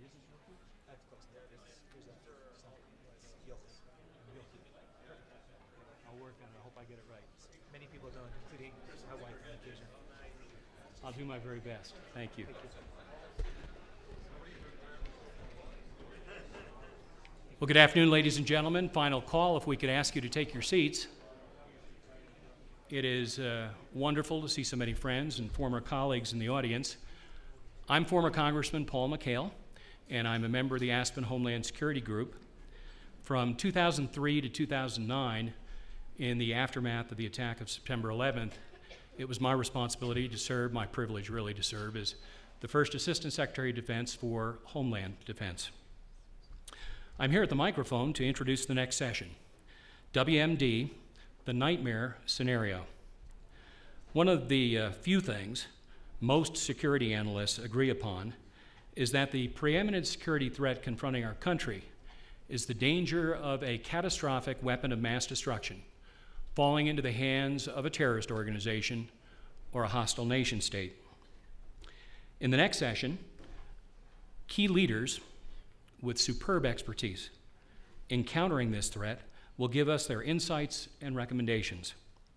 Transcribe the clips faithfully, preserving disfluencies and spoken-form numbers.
this is Yochi? That's close. There it is. Here's that. Yochi. Yochi. I'll work on it. I hope I get it right. Many people don't, including my wife on occasion. I'll do my very best. Thank you. Thank you. Well, good afternoon, ladies and gentlemen. Final call, if we could ask you to take your seats. It is uh, wonderful to see so many friends and former colleagues in the audience. I'm former Congressman Paul McHale, and I'm a member of the Aspen Homeland Security Group. From two thousand three to two thousand nine, in the aftermath of the attack of September eleventh, it was my responsibility to serve, my privilege really to serve, as the first Assistant Secretary of Defense for Homeland Defense. I'm here at the microphone to introduce the next session, W M D, the Nightmare Scenario. One of the uh, few things most security analysts agree upon is that the preeminent security threat confronting our country is the danger of a catastrophic weapon of mass destruction falling into the hands of a terrorist organization or a hostile nation state. In the next session, key leaders with superb expertise in countering this threat will give us their insights and recommendations.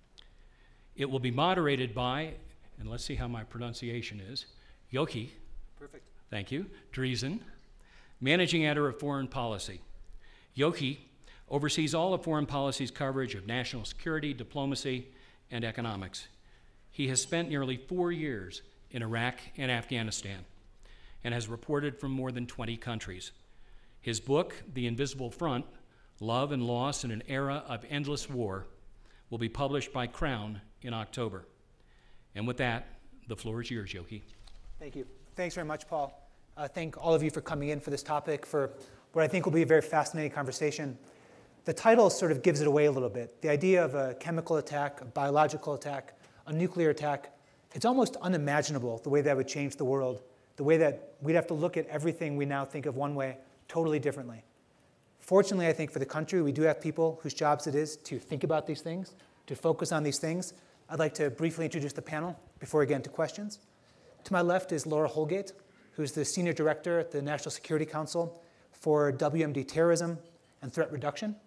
It will be moderated by, and let's see how my pronunciation is, Yochi. Perfect. Thank you. Dreazen, Managing Editor of Foreign Policy. Yochi oversees all of foreign policy's coverage of national security, diplomacy, and economics. He has spent nearly four years in Iraq and Afghanistan and has reported from more than twenty countries. His book, The Invisible Front, Love and Loss in an Era of Endless War, will be published by Crown in October. And with that, the floor is yours, Yochi. Thank you. Thanks very much, Paul. Uh, thank all of you for coming in for this topic, for what I think will be a very fascinating conversation. The title sort of gives it away a little bit. The idea of a chemical attack, a biological attack, a nuclear attack, it's almost unimaginable the way that would change the world, the way that we'd have to look at everything we now think of one way totally differently. Fortunately, I think for the country, we do have people whose jobs it is to think about these things, to focus on these things. I'd like to briefly introduce the panel before we get into questions. To my left is Laura Holgate, who's the Senior Director at the National Security Council for W M D Terrorism and Threat Reduction.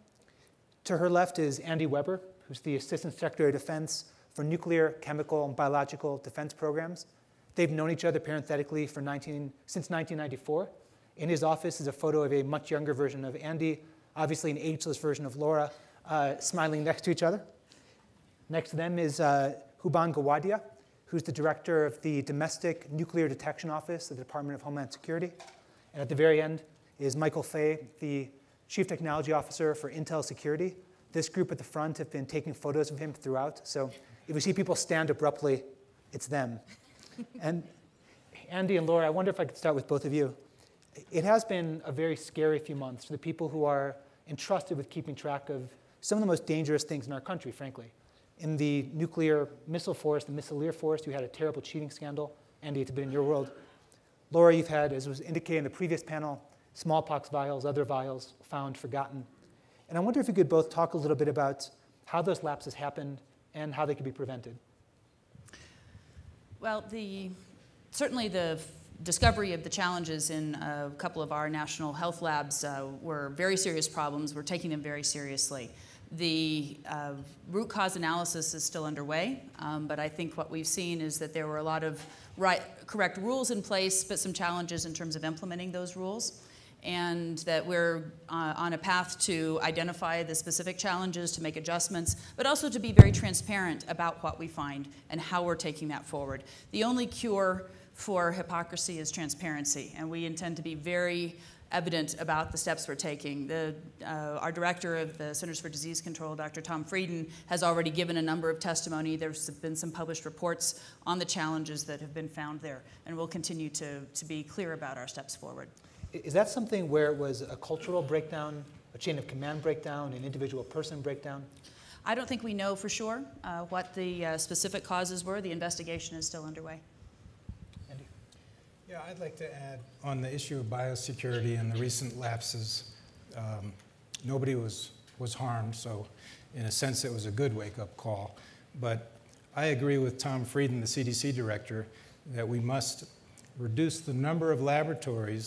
To her left is Andy Weber, who's the Assistant Secretary of Defense for Nuclear, Chemical, and Biological Defense Programs. They've known each other parenthetically for nineteen, since nineteen ninety-four. In his office is a photo of a much younger version of Andy, obviously an ageless version of Laura, uh, smiling next to each other. Next to them is uh, Huban Gowadia, who's the director of the Domestic Nuclear Detection Office of the Department of Homeland Security. And at the very end is Michael Fay, the Chief Technology Officer for Intel Security. This group at the front have been taking photos of him throughout. So if you see people stand abruptly, it's them. And Andy and Laura, I wonder if I could start with both of you. It has been a very scary few months for the people who are entrusted with keeping track of some of the most dangerous things in our country, frankly. In the nuclear missile force, the missileer force, you had a terrible cheating scandal. Andy, it's been in your world. Laura, you've had, as was indicated in the previous panel, smallpox vials, other vials found, forgotten. And I wonder if you could both talk a little bit about how those lapses happened and how they could be prevented. Well, the, certainly the discovery of the challenges in a couple of our national health labs uh, were very serious problems. We're taking them very seriously. The uh, root cause analysis is still underway, um, but I think what we've seen is that there were a lot of right, correct rules in place, but some challenges in terms of implementing those rules, and that we're uh, on a path to identify the specific challenges, to make adjustments, but also to be very transparent about what we find and how we're taking that forward. The only cure for hypocrisy is transparency, and we intend to be very evident about the steps we're taking. The, uh, our director of the Centers for Disease Control, Doctor Tom Frieden, has already given a number of testimony. There's been some published reports on the challenges that have been found there, and we'll continue to, to be clear about our steps forward. Is that something where it was a cultural breakdown, a chain of command breakdown, an individual person breakdown? I don't think we know for sure uh, what the uh, specific causes were. The investigation is still underway. Yeah, I'd like to add on the issue of biosecurity and the recent lapses. Um, nobody was, was harmed, so in a sense it was a good wake-up call. But I agree with Tom Frieden, the C D C director, that we must reduce the number of laboratories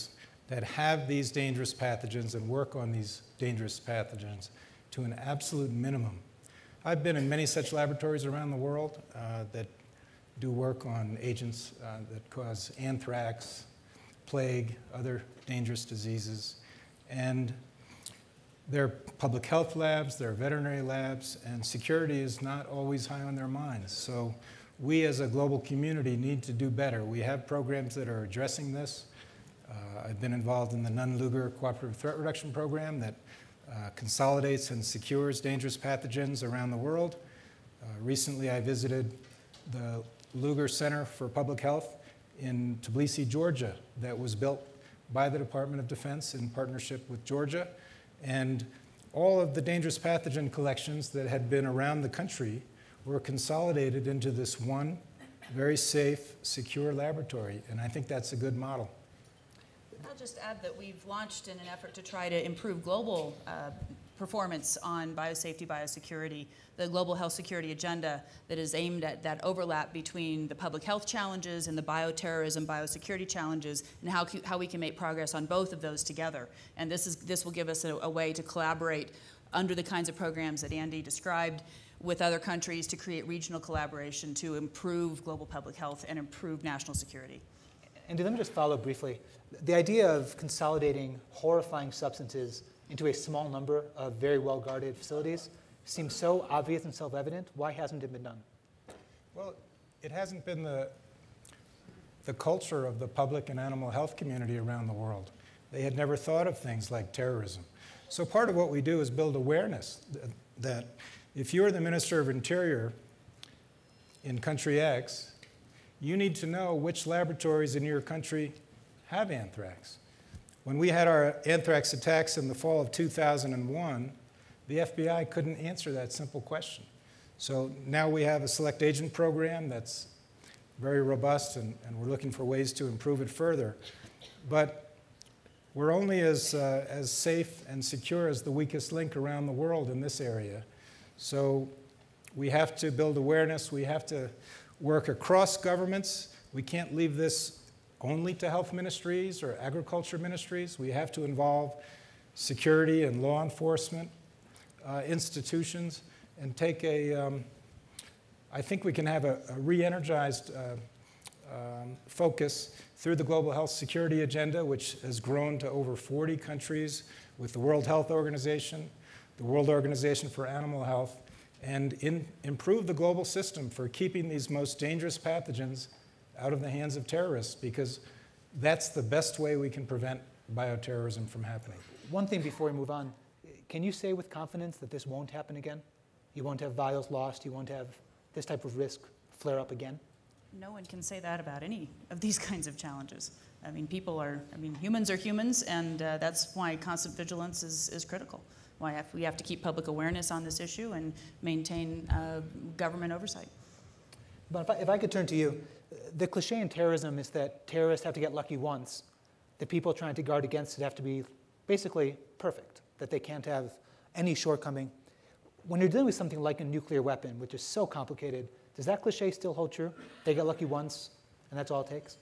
that have these dangerous pathogens and work on these dangerous pathogens to an absolute minimum. I've been in many such laboratories around the world uh, that do work on agents uh, that cause anthrax, plague, other dangerous diseases. And they're public health labs, they're veterinary labs, and security is not always high on their minds. So we as a global community need to do better. We have programs that are addressing this. Uh, I've been involved in the Nunn-Lugar Cooperative Threat Reduction Program that uh, consolidates and secures dangerous pathogens around the world. Uh, recently I visited the Lugar Center for Public Health in Tbilisi, Georgia, that was built by the Department of Defense in partnership with Georgia. And all of the dangerous pathogen collections that had been around the country were consolidated into this one very safe, secure laboratory. And I think that's a good model. I'll just add that we've launched in an effort to try to improve global uh, performance on biosafety, biosecurity, the global health security agenda that is aimed at that overlap between the public health challenges and the bioterrorism, biosecurity challenges, and how, how we can make progress on both of those together. And this, is, this will give us a, a way to collaborate under the kinds of programs that Andy described with other countries to create regional collaboration to improve global public health and improve national security. Andy, let me just follow briefly. The idea of consolidating horrifying substances into a small number of very well-guarded facilities seems so obvious and self-evident. Why hasn't it been done? Well, it hasn't been the, the culture of the public and animal health community around the world. They had never thought of things like terrorism. So part of what we do is build awareness that, that if you're the Minister of Interior in country X, you need to know which laboratories in your country have anthrax. When we had our anthrax attacks in the fall of two thousand one, the F B I couldn't answer that simple question. So now we have a select agent program that's very robust, and, and we're looking for ways to improve it further. But we're only as, uh, as safe and secure as the weakest link around the world in this area. So we have to build awareness. We have to work across governments. We can't leave this only to health ministries or agriculture ministries. We have to involve security and law enforcement uh, institutions and take a, um, I think we can have a, a re-energized uh, um, focus through the Global Health Security Agenda, which has grown to over forty countries with the World Health Organization, the World Organization for Animal Health, and in, improve the global system for keeping these most dangerous pathogens out of the hands of terrorists, because that's the best way we can prevent bioterrorism from happening. One thing before we move on, can you say with confidence that this won't happen again? You won't have vials lost, you won't have this type of risk flare up again? No one can say that about any of these kinds of challenges. I mean, people are, I mean, humans are humans, and uh, that's why constant vigilance is, is critical. Why have, we have to keep public awareness on this issue and maintain uh, government oversight. But if I, if I could turn to you, the cliche in terrorism is that terrorists have to get lucky once. The people trying to guard against it have to be basically perfect, that they can't have any shortcoming. When you're dealing with something like a nuclear weapon, which is so complicated, does that cliche still hold true? They get lucky once, and that's all it takes?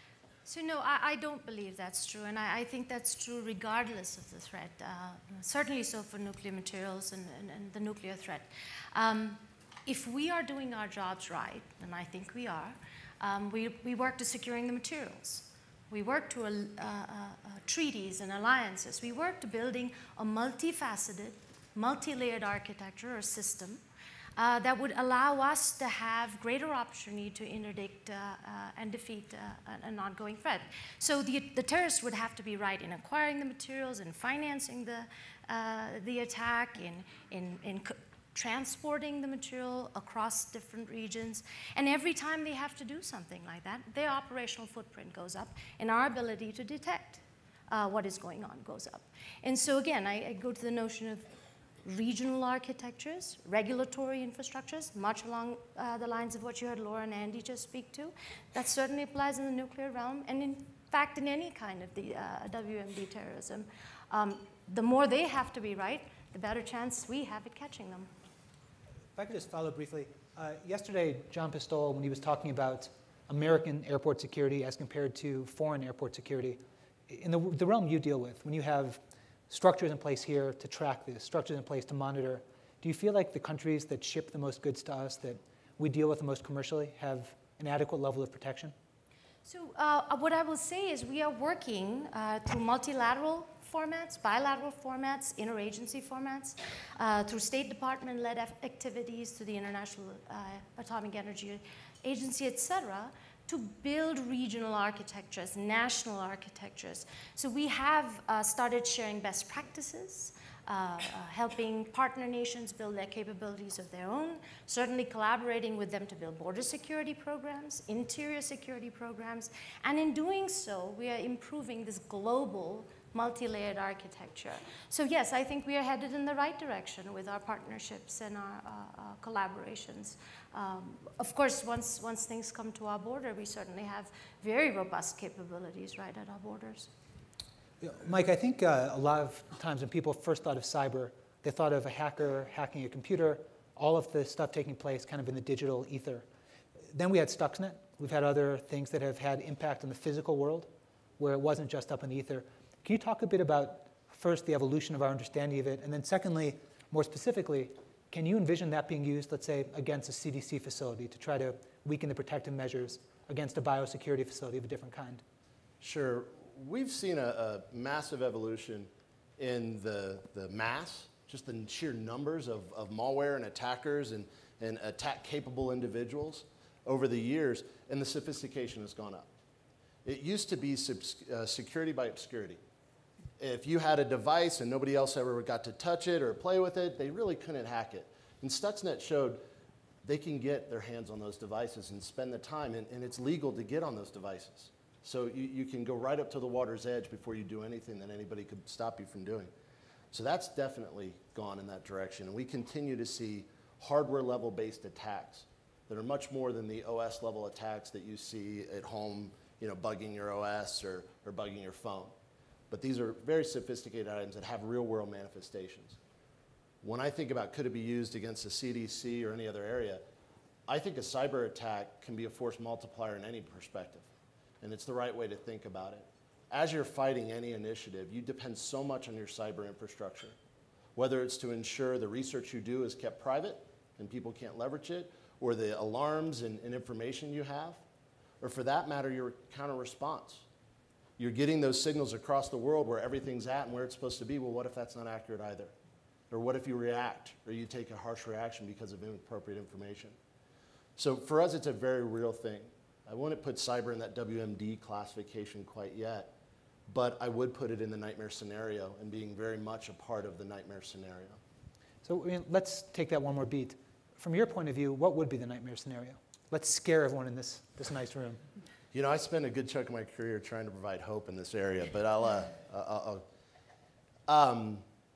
So no, I, I don't believe that's true, and I, I think that's true regardless of the threat. Uh, certainly so for nuclear materials and, and, and the nuclear threat. Um, if we are doing our jobs right, and I think we are, um, we, we work to securing the materials. We work to uh, uh, uh, treaties and alliances. We work to building a multifaceted, multi-layered architecture or system Uh, that would allow us to have greater opportunity to interdict uh, uh, and defeat uh, an, an ongoing threat. So the, the terrorists would have to be right in acquiring the materials and financing the, uh, the attack, in, in, in transporting the material across different regions. And every time they have to do something like that, their operational footprint goes up, and our ability to detect uh, what is going on goes up. And so again, I, I go to the notion of regional architectures, regulatory infrastructures, much along uh, the lines of what you heard Laura and Andy just speak to. That certainly applies in the nuclear realm, and in fact in any kind of the uh, W M D terrorism. Um, the more they have to be right, the better chance we have at catching them. If I could just follow briefly. Uh, yesterday, John Pistole, when he was talking about American airport security as compared to foreign airport security, in the, the realm you deal with, when you have structures in place here to track this, structures in place to monitor, do you feel like the countries that ship the most goods to us, that we deal with the most commercially, have an adequate level of protection? So uh, what I will say is we are working uh, through multilateral formats, bilateral formats, interagency formats, uh, through State Department-led activities, to the International uh, Atomic Energy Agency, et cetera, to build regional architectures, national architectures. So we have uh, started sharing best practices, uh, uh, helping partner nations build their capabilities of their own, certainly collaborating with them to build border security programs, interior security programs, and in doing so, we are improving this global multi-layered architecture. So yes, I think we are headed in the right direction with our partnerships and our uh, uh, collaborations. Um, of course, once, once things come to our border, we certainly have very robust capabilities right at our borders. Yeah, Mike, I think uh, a lot of times when people first thought of cyber, they thought of a hacker hacking a computer, all of the stuff taking place kind of in the digital ether. Then we had Stuxnet. We've had other things that have had impact on the physical world, where it wasn't just up in the ether. Can you talk a bit about, first, the evolution of our understanding of it, and then secondly, more specifically, can you envision that being used, let's say, against a C D C facility to try to weaken the protective measures against a biosecurity facility of a different kind? Sure. We've seen a, a massive evolution in the, the mass, just the sheer numbers of, of malware and attackers and, and attack-capable individuals over the years, and the sophistication has gone up. It used to be uh, security by obscurity. If you had a device and nobody else ever got to touch it or play with it, they really couldn't hack it. And Stuxnet showed they can get their hands on those devices and spend the time, and, and it's legal to get on those devices. So you, you can go right up to the water's edge before you do anything that anybody could stop you from doing. So that's definitely gone in that direction. And we continue to see hardware-level based attacks that are much more than the O S-level attacks that you see at home, you know, bugging your O S or, or bugging your phone. But these are very sophisticated items that have real-world manifestations. When I think about could it be used against the C D C or any other area, I think a cyber attack can be a force multiplier in any perspective. And it's the right way to think about it. As you're fighting any initiative, you depend so much on your cyber infrastructure, whether it's to ensure the research you do is kept private and people can't leverage it, or the alarms and, and information you have, or for that matter, your counter response. You're getting those signals across the world where everything's at and where it's supposed to be. Well, what if that's not accurate either? Or what if you react or you take a harsh reaction because of inappropriate information? So for us, it's a very real thing. I wouldn't put cyber in that W M D classification quite yet, but I would put it in the nightmare scenario and being very much a part of the nightmare scenario. So I mean, let's take that one more beat. From your point of view, what would be the nightmare scenario? Let's scare everyone in this, this nice room. You know, I spent a good chunk of my career trying to provide hope in this area, but I'll, uh, I'll, I'll um,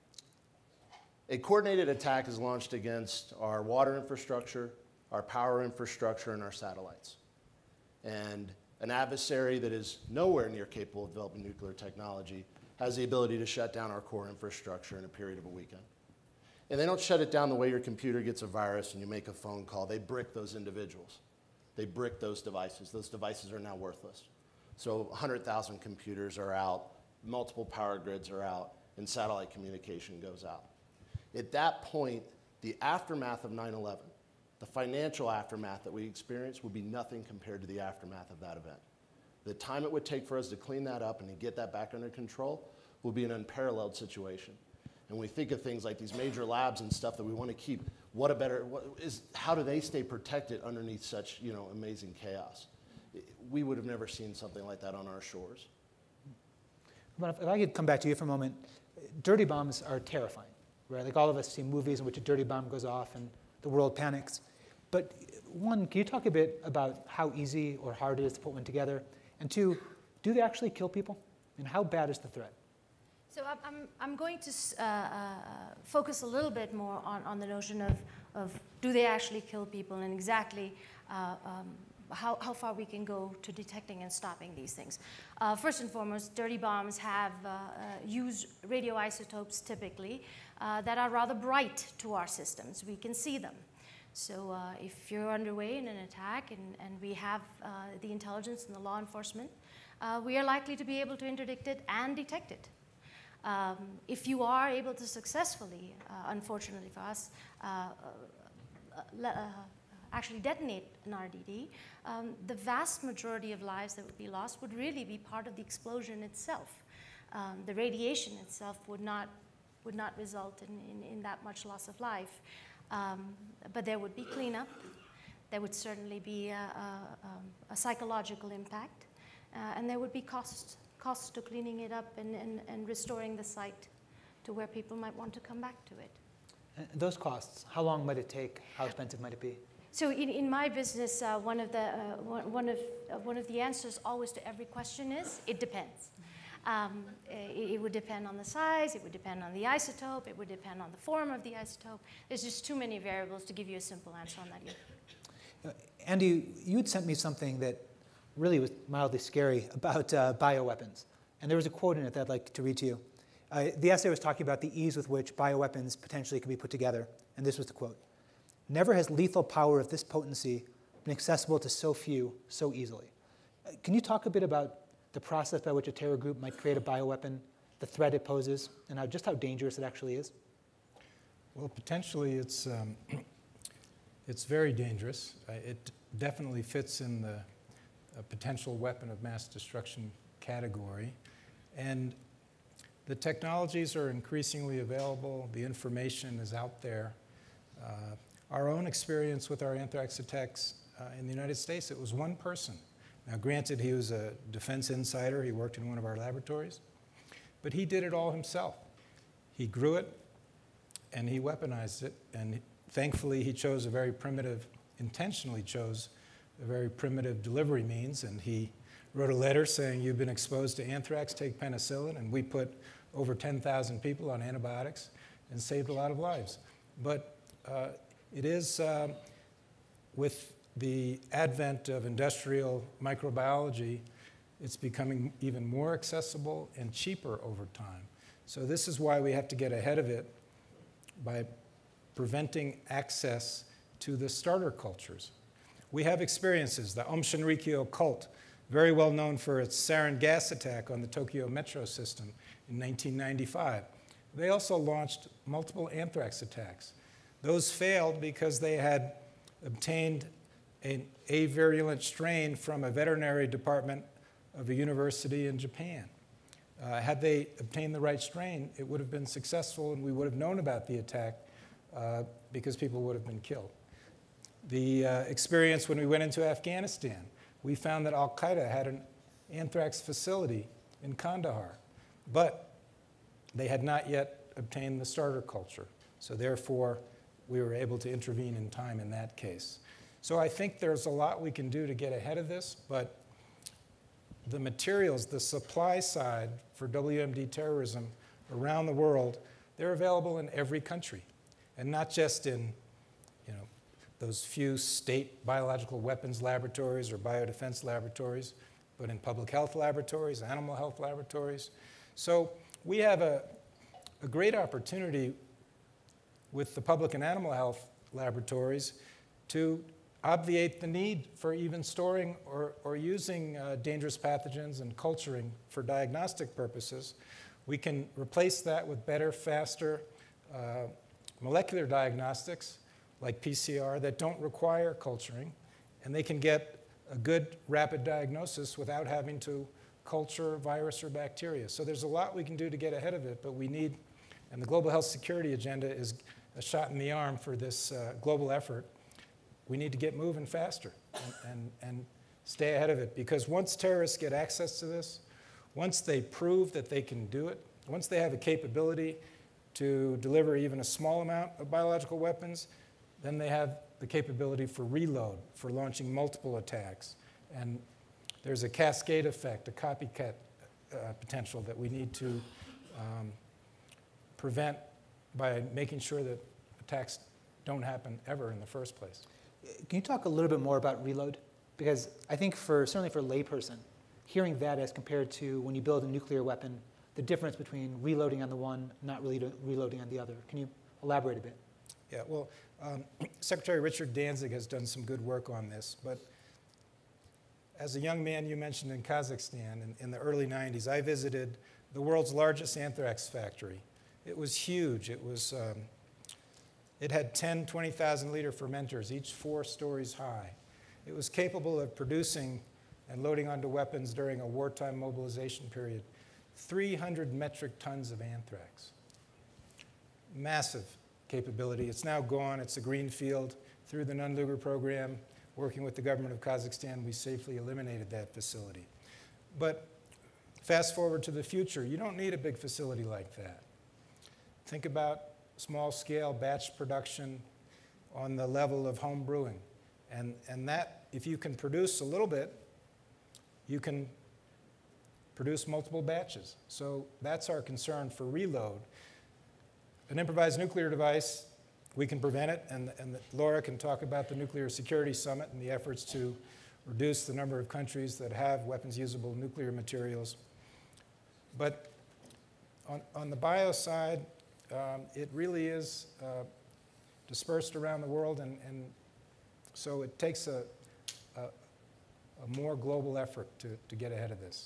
a coordinated attack is launched against our water infrastructure, our power infrastructure, and our satellites. And an adversary that is nowhere near capable of developing nuclear technology has the ability to shut down our core infrastructure in a period of a weekend. And they don't shut it down the way your computer gets a virus and you make a phone call. They brick those individuals. They brick those devices. Those devices are now worthless. So one hundred thousand computers are out, multiple power grids are out, and satellite communication goes out. At that point, the aftermath of nine eleven, the financial aftermath that we experienced would be nothing compared to the aftermath of that event. The time it would take for us to clean that up and to get that back under control will be an unparalleled situation. And we think of things like these major labs and stuff that we want to keep. What a better, what is, how do they stay protected underneath such, you know, amazing chaos? We would have never seen something like that on our shores. But if I could come back to you for a moment, dirty bombs are terrifying, right? Like all of us see movies in which a dirty bomb goes off and the world panics. But one, can you talk a bit about how easy or hard it is to put one together? And two, do they actually kill people? And how bad is the threat? So I'm, I'm going to uh, uh, focus a little bit more on, on the notion of, of do they actually kill people and exactly uh, um, how, how far we can go to detecting and stopping these things. Uh, first and foremost, dirty bombs have uh, uh, used radioisotopes typically uh, that are rather bright to our systems. We can see them. So uh, if you're underway in an attack and, and we have uh, the intelligence and the law enforcement uh, we are likely to be able to interdict it and detect it. Um, if you are able to successfully, uh, unfortunately for us, uh, uh, uh, actually detonate an R D D, um, the vast majority of lives that would be lost would really be part of the explosion itself. Um, the radiation itself would not, would not result in, in, in that much loss of life. Um, but there would be cleanup. There would certainly be a, a, a psychological impact. Uh, and there would be costs, costs to cleaning it up and, and, and restoring the site to where people might want to come back to it. And those costs, how long might it take? How expensive might it be? So in, in my business, uh, one, of the, uh, one, one, of, uh, one of the answers always to every question is, it depends. Um, it, it would depend on the size, it would depend on the isotope, it would depend on the form of the isotope. There's just too many variables to give you a simple answer on that. Uh, Andy, you had sent me something that really was mildly scary about uh, bioweapons. And there was a quote in it that I'd like to read to you. Uh, the essay was talking about the ease with which bioweapons potentially could be put together. And this was the quote. "Never has lethal power of this potency been accessible to so few so easily." Uh, can you talk a bit about the process by which a terror group might create a bioweapon, the threat it poses, and how, just how dangerous it actually is? Well, potentially it's, um, it's very dangerous. Uh, it definitely fits in the uh, potential weapon of mass destruction category. And the technologies are increasingly available. The information is out there. Uh, our own experience with our anthrax attacks uh, in the United States, it was one person. Now, granted, he was a defense insider. He worked in one of our laboratories. But he did it all himself. He grew it, and he weaponized it. And thankfully, he chose a very primitive, intentionally chose a very primitive delivery means. And he wrote a letter saying, "You've been exposed to anthrax, take penicillin." And we put over ten thousand people on antibiotics and saved a lot of lives. But uh, it is, uh, with the advent of industrial microbiology, it's becoming even more accessible and cheaper over time. So this is why we have to get ahead of it by preventing access to the starter cultures. We have experiences. The Aum Shinrikyo cult, very well known for its sarin gas attack on the Tokyo metro system in nineteen ninety-five. They also launched multiple anthrax attacks. Those failed because they had obtained an avirulent strain from a veterinary department of a university in Japan. Uh, had they obtained the right strain, it would have been successful and we would have known about the attack uh, because people would have been killed. The uh, experience when we went into Afghanistan, we found that Al-Qaeda had an anthrax facility in Kandahar, but they had not yet obtained the starter culture. So therefore, we were able to intervene in time in that case. So I think there's a lot we can do to get ahead of this, but the materials, the supply side for W M D terrorism around the world, they're available in every country, and not just in, you know, those few state biological weapons laboratories or biodefense laboratories, but in public health laboratories, animal health laboratories. So we have a, a great opportunity with the public and animal health laboratories to obviate the need for even storing or, or using uh, dangerous pathogens and culturing for diagnostic purposes. We can replace that with better, faster uh, molecular diagnostics like P C R that don't require culturing, and they can get a good rapid diagnosis without having to culture virus or bacteria. So there's a lot we can do to get ahead of it, but we need, and the global health security agenda is a shot in the arm for this uh, global effort. We need to get moving faster and, and, and stay ahead of it, because once terrorists get access to this, once they prove that they can do it, once they have a capability to deliver even a small amount of biological weapons, then they have the capability for reload, for launching multiple attacks. And there's a cascade effect, a copycat uh, potential that we need to um, prevent by making sure that attacks don't happen ever in the first place. Can you talk a little bit more about reload? Because I think for, certainly for a layperson, hearing that as compared to when you build a nuclear weapon, the difference between reloading on the one, not really reloading on the other. Can you elaborate a bit? Yeah, well, um, Secretary Richard Danzig has done some good work on this, but as a young man you mentioned in Kazakhstan in, in the early nineties, I visited the world's largest anthrax factory. It was huge. It was, um, it had ten, twenty thousand liter fermenters, each four stories high. It was capable of producing and loading onto weapons during a wartime mobilization period three hundred metric tons of anthrax. Massive capability. It's now gone. It's a green field. Through the Nunlugar program, working with the government of Kazakhstan, we safely eliminated that facility. But fast forward to the future, you don't need a big facility like that. Think about small-scale batch production on the level of home brewing. And, and that, if you can produce a little bit, you can produce multiple batches. So that's our concern for reload. An improvised nuclear device, we can prevent it, and, and Laura can talk about the Nuclear Security Summit and the efforts to reduce the number of countries that have weapons-usable nuclear materials. But on, on the bio side, um, it really is uh, dispersed around the world, and, and so it takes a, a, a more global effort to, to get ahead of this.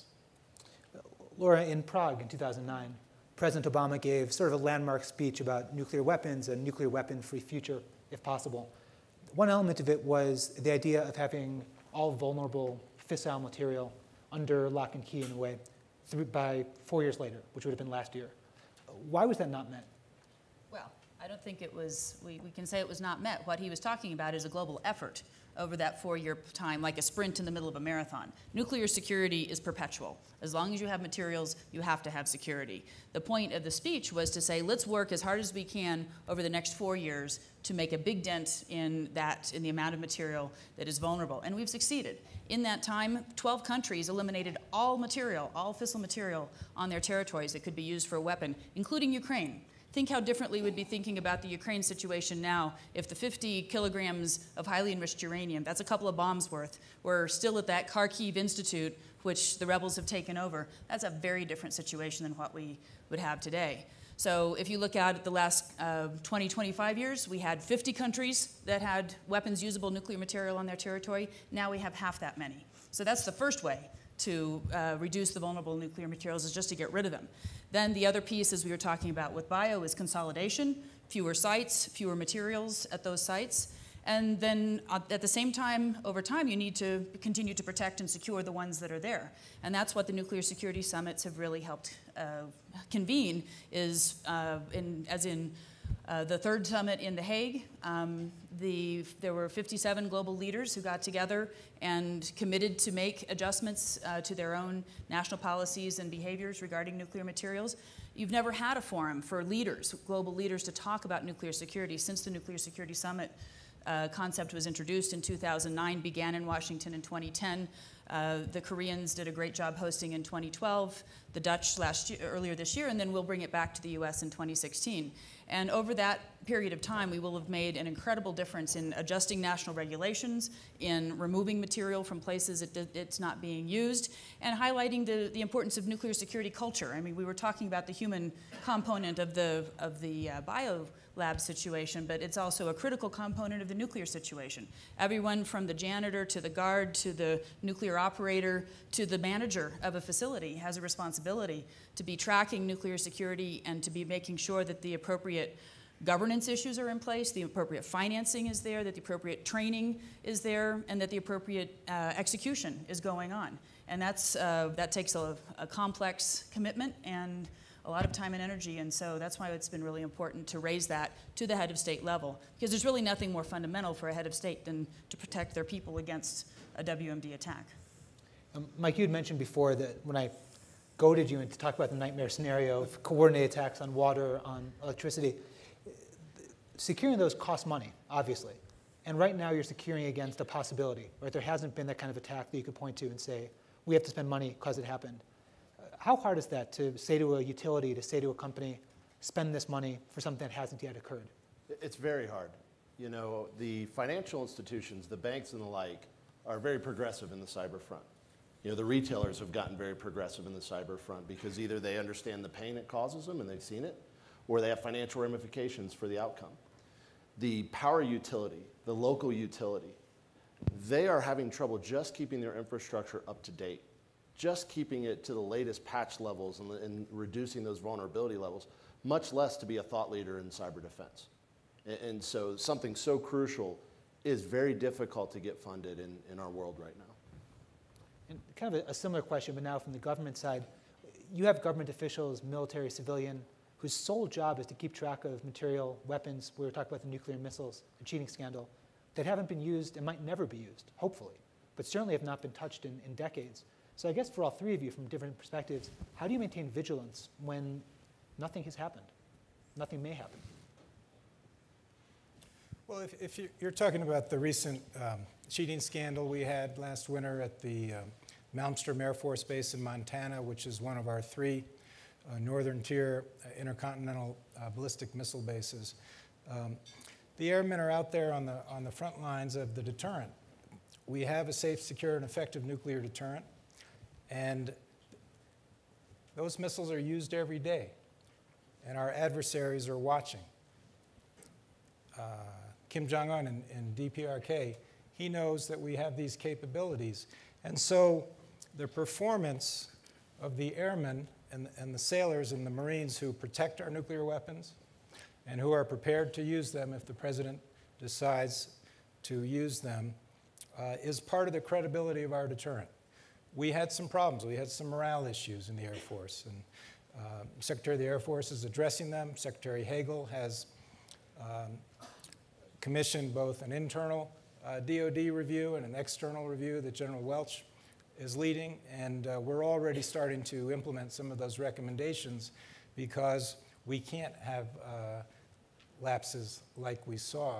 Laura, in Prague in two thousand nine, President Obama gave sort of a landmark speech about nuclear weapons and nuclear weapon-free future, if possible. One element of it was the idea of having all vulnerable fissile material under lock and key in a way through, by four years later, which would have been last year. Why was that not met? Well, I don't think it was, we, we can say it was not met. What he was talking about is a global effort over that four-year time, like a sprint in the middle of a marathon. Nuclear security is perpetual. As long as you have materials, you have to have security. The point of the speech was to say, let's work as hard as we can over the next four years to make a big dent in that, in the amount of material that is vulnerable. And we've succeeded. In that time, twelve countries eliminated all material, all fissile material on their territories that could be used for a weapon, including Ukraine. Think how differently we'd be thinking about the Ukraine situation now if the fifty kilograms of highly enriched uranium, that's a couple of bombs worth, were still at that Kharkiv Institute, which the rebels have taken over. That's a very different situation than what we would have today. So if you look at the last uh, twenty, twenty-five years, we had fifty countries that had weapons-usable nuclear material on their territory. Now we have half that many. So that's the first way to uh, reduce the vulnerable nuclear materials, is just to get rid of them. Then the other piece, as we were talking about with bio, is consolidation, fewer sites, fewer materials at those sites. And then uh, at the same time, over time, you need to continue to protect and secure the ones that are there. And that's what the nuclear security summits have really helped uh, convene, is uh, in, as in uh, the third summit in The Hague, um, the, there were fifty-seven global leaders who got together and committed to make adjustments uh, to their own national policies and behaviors regarding nuclear materials. You've never had a forum for leaders, global leaders, to talk about nuclear security since the Nuclear Security Summit uh, concept was introduced in two thousand nine, began in Washington in twenty ten. Uh, the Koreans did a great job hosting in twenty twelve, the Dutch last year, earlier this year, and then we'll bring it back to the U S in twenty sixteen. And over that period of time, we will have made an incredible difference in adjusting national regulations, in removing material from places it, it's not being used, and highlighting the, the importance of nuclear security culture. I mean, we were talking about the human component of the, of the uh, bio lab situation, but it's also a critical component of the nuclear situation. Everyone from the janitor to the guard to the nuclear operator to the manager of a facility has a responsibility to be tracking nuclear security and to be making sure that the appropriate governance issues are in place, the appropriate financing is there, that the appropriate training is there, and that the appropriate uh, execution is going on. And that's, uh, that takes a, a complex commitment and a lot of time and energy, and so that's why it's been really important to raise that to the head of state level, because there's really nothing more fundamental for a head of state than to protect their people against a W M D attack. Um, Mike, you had mentioned before that when I goaded you into talk about the nightmare scenario of coordinated attacks on water, on electricity, securing those costs money, obviously. And right now you're securing against a possibility, right? There hasn't been that kind of attack that you could point to and say, we have to spend money because it happened. How hard is that to say to a utility, to say to a company, spend this money for something that hasn't yet occurred? It's very hard. You know, the financial institutions, the banks and the like, are very progressive in the cyber front. You know, the retailers have gotten very progressive in the cyber front because either they understand the pain it causes them and they've seen it, or they have financial ramifications for the outcome. The power utility, the local utility, they are having trouble just keeping their infrastructure up to date, just keeping it to the latest patch levels and, and reducing those vulnerability levels, much less to be a thought leader in cyber defense. And, and so something so crucial is very difficult to get funded in, in our world right now. And kind of a, a similar question, but now from the government side. You have government officials, military, civilian, whose sole job is to keep track of material, weapons. We were talking about the nuclear missiles, the cheating scandal, that haven't been used and might never be used, hopefully, but certainly have not been touched in, in decades. So I guess for all three of you from different perspectives, how do you maintain vigilance when nothing has happened? Nothing may happen. Well, if, if you're talking about the recent um, cheating scandal we had last winter at the um, Malmstrom Air Force Base in Montana, which is one of our three uh, northern tier uh, intercontinental uh, ballistic missile bases. Um, the airmen are out there on the, on the front lines of the deterrent. We have a safe, secure, and effective nuclear deterrent, and those missiles are used every day, and our adversaries are watching. Uh, Kim Jong-un in, in D P R K, he knows that we have these capabilities. And so the performance of the airmen and, and the sailors and the Marines who protect our nuclear weapons and who are prepared to use them if the president decides to use them uh, is part of the credibility of our deterrent. We had some problems. We had some morale issues in the Air Force, and uh, Secretary of the Air Force is addressing them. Secretary Hagel has um, commissioned both an internal uh, D O D review and an external review that General Welch is leading, and uh, we're already starting to implement some of those recommendations because we can't have uh, lapses like we saw.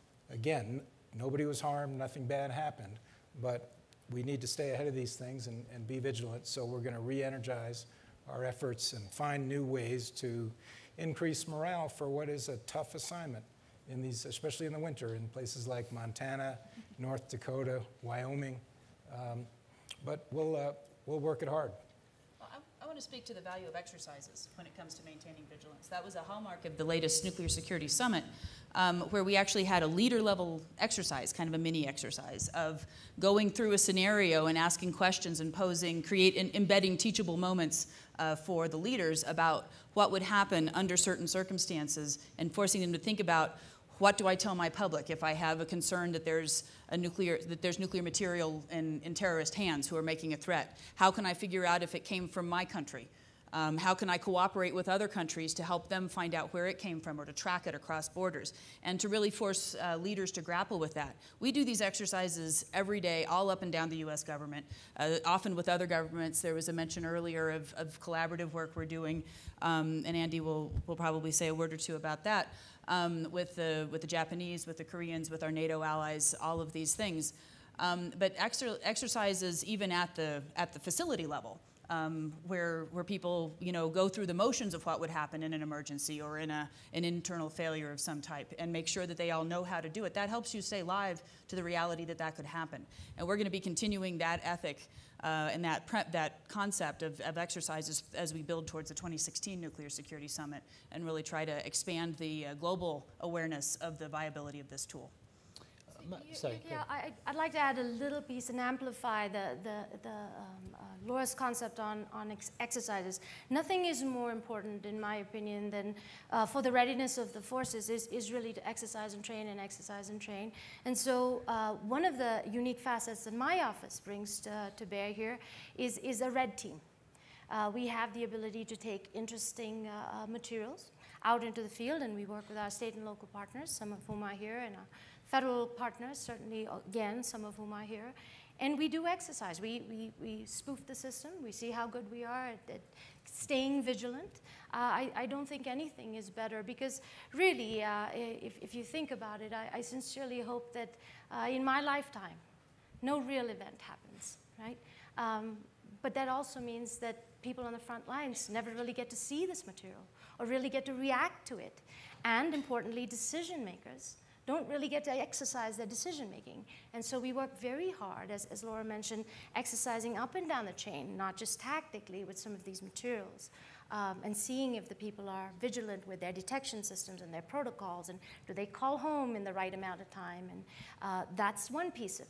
Again, nobody was harmed, nothing bad happened, but we need to stay ahead of these things and, and be vigilant, so we're going to re-energize our efforts and find new ways to increase morale for what is a tough assignment in these, especially in the winter, in places like Montana, North Dakota, Wyoming. Um, but we'll, uh, we'll work it hard. Well, I, I want to speak to the value of exercises when it comes to maintaining vigilance. That was a hallmark of the latest Nuclear Security Summit, um, where we actually had a leader-level exercise, kind of a mini exercise, of going through a scenario and asking questions and posing, create, and embedding teachable moments uh, for the leaders about what would happen under certain circumstances and forcing them to think about, what do I tell my public if I have a concern that there's a nuclear that there's nuclear material in, in terrorist hands who are making a threat? How can I figure out if it came from my country? Um, how can I cooperate with other countries to help them find out where it came from or to track it across borders? And to really force uh, leaders to grapple with that. We do these exercises every day, all up and down the U S government, uh, often with other governments. There was a mention earlier of, of collaborative work we're doing, um, and Andy will, will probably say a word or two about that. Um, with, the, with the Japanese, with the Koreans, with our NATO allies, all of these things. Um, but exer exercises even at the, at the facility level, um, where, where people you know, go through the motions of what would happen in an emergency or in a, an internal failure of some type and make sure that they all know how to do it. That helps you stay live to the reality that that could happen. And we're going to be continuing that ethic Uh, and that, pre that concept of, of exercises as we build towards the twenty sixteen Nuclear Security Summit and really try to expand the uh, global awareness of the viability of this tool. Uh, sorry, yeah, I, I'd like to add a little piece and amplify the, the, the um, uh, Laura's concept on, on ex exercises. Nothing is more important, in my opinion, than uh, for the readiness of the forces is, is really to exercise and train and exercise and train. And so uh, one of the unique facets that my office brings to, to bear here is, is a red team. Uh, we have the ability to take interesting uh, materials out into the field, and we work with our state and local partners, some of whom are here, and our federal partners, certainly, again, some of whom are here. And we do exercise. We, we, we spoof the system. We see how good we are at, at staying vigilant. Uh, I, I don't think anything is better because really, uh, if, if you think about it, I, I sincerely hope that uh, in my lifetime, no real event happens, right? Um, but that also means that people on the front lines never really get to see this material or really get to react to it. And importantly, decision makers don't really get to exercise their decision making. And so we work very hard, as, as Laura mentioned, exercising up and down the chain, not just tactically with some of these materials, um, and seeing if the people are vigilant with their detection systems and their protocols, and do they call home in the right amount of time, and uh, that's one piece of it.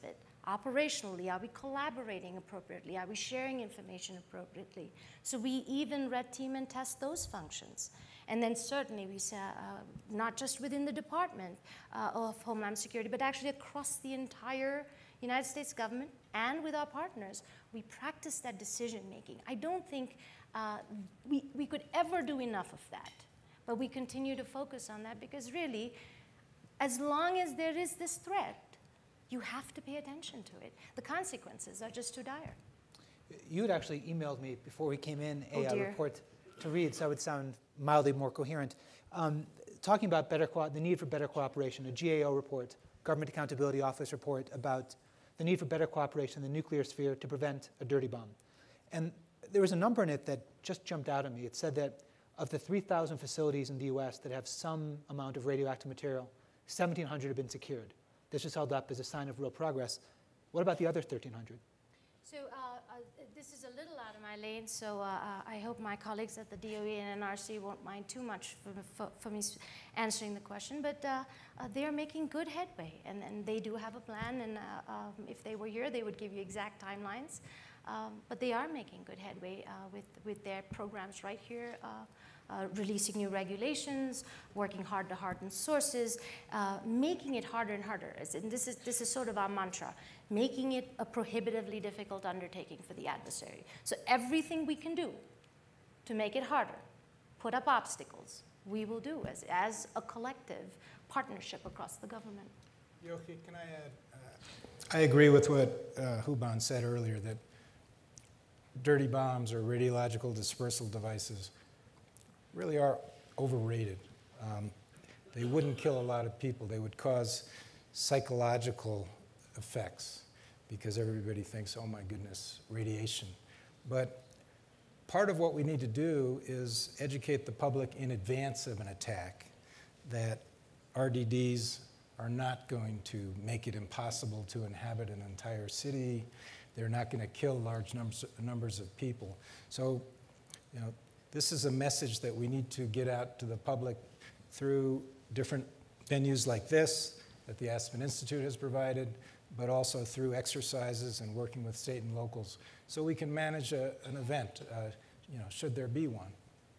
Operationally, are we collaborating appropriately? Are we sharing information appropriately? So we even red team and test those functions. And then certainly we say, uh, not just within the Department uh, of Homeland Security, but actually across the entire United States government and with our partners, we practice that decision making. I don't think uh, we, we could ever do enough of that, but we continue to focus on that because really, as long as there is this threat, you have to pay attention to it. The consequences are just too dire. You had actually emailed me before we came in a Oh, uh, dear. report to read, so it would sound mildly more coherent. Um, talking about better co- the need for better cooperation, a G A O report, Government Accountability Office report about the need for better cooperation in the nuclear sphere to prevent a dirty bomb. And there was a number in it that just jumped out at me. It said that of the three thousand facilities in the U S that have some amount of radioactive material, seventeen hundred have been secured. This was held up as a sign of real progress. What about the other thirteen hundred? So uh, uh, this is a little out of my lane, so uh, uh, I hope my colleagues at the D O E and N R C won't mind too much for, for, for me answering the question, but uh, uh, they are making good headway, and, and they do have a plan, and uh, um, if they were here, they would give you exact timelines, um, but they are making good headway uh, with, with their programs right here, uh, uh, releasing new regulations, working hard to harden sources, uh, making it harder and harder, and this is, this is sort of our mantra, making it a prohibitively difficult undertaking for the adversary. So everything we can do to make it harder, put up obstacles, we will do as, as a collective partnership across the government. Yochi, can I add? Uh, I agree with what uh, Huban said earlier, that dirty bombs or radiological dispersal devices really are overrated. Um, they wouldn't kill a lot of people. They would cause psychological effects because everybody thinks, oh my goodness, radiation. But part of what we need to do is educate the public in advance of an attack that R D Ds are not going to make it impossible to inhabit an entire city. They're not going to kill large numbers, numbers of people. So, you know, this is a message that we need to get out to the public through different venues like this that the Aspen Institute has provided, but also through exercises and working with state and locals, so we can manage a, an event, uh, you know, should there be one.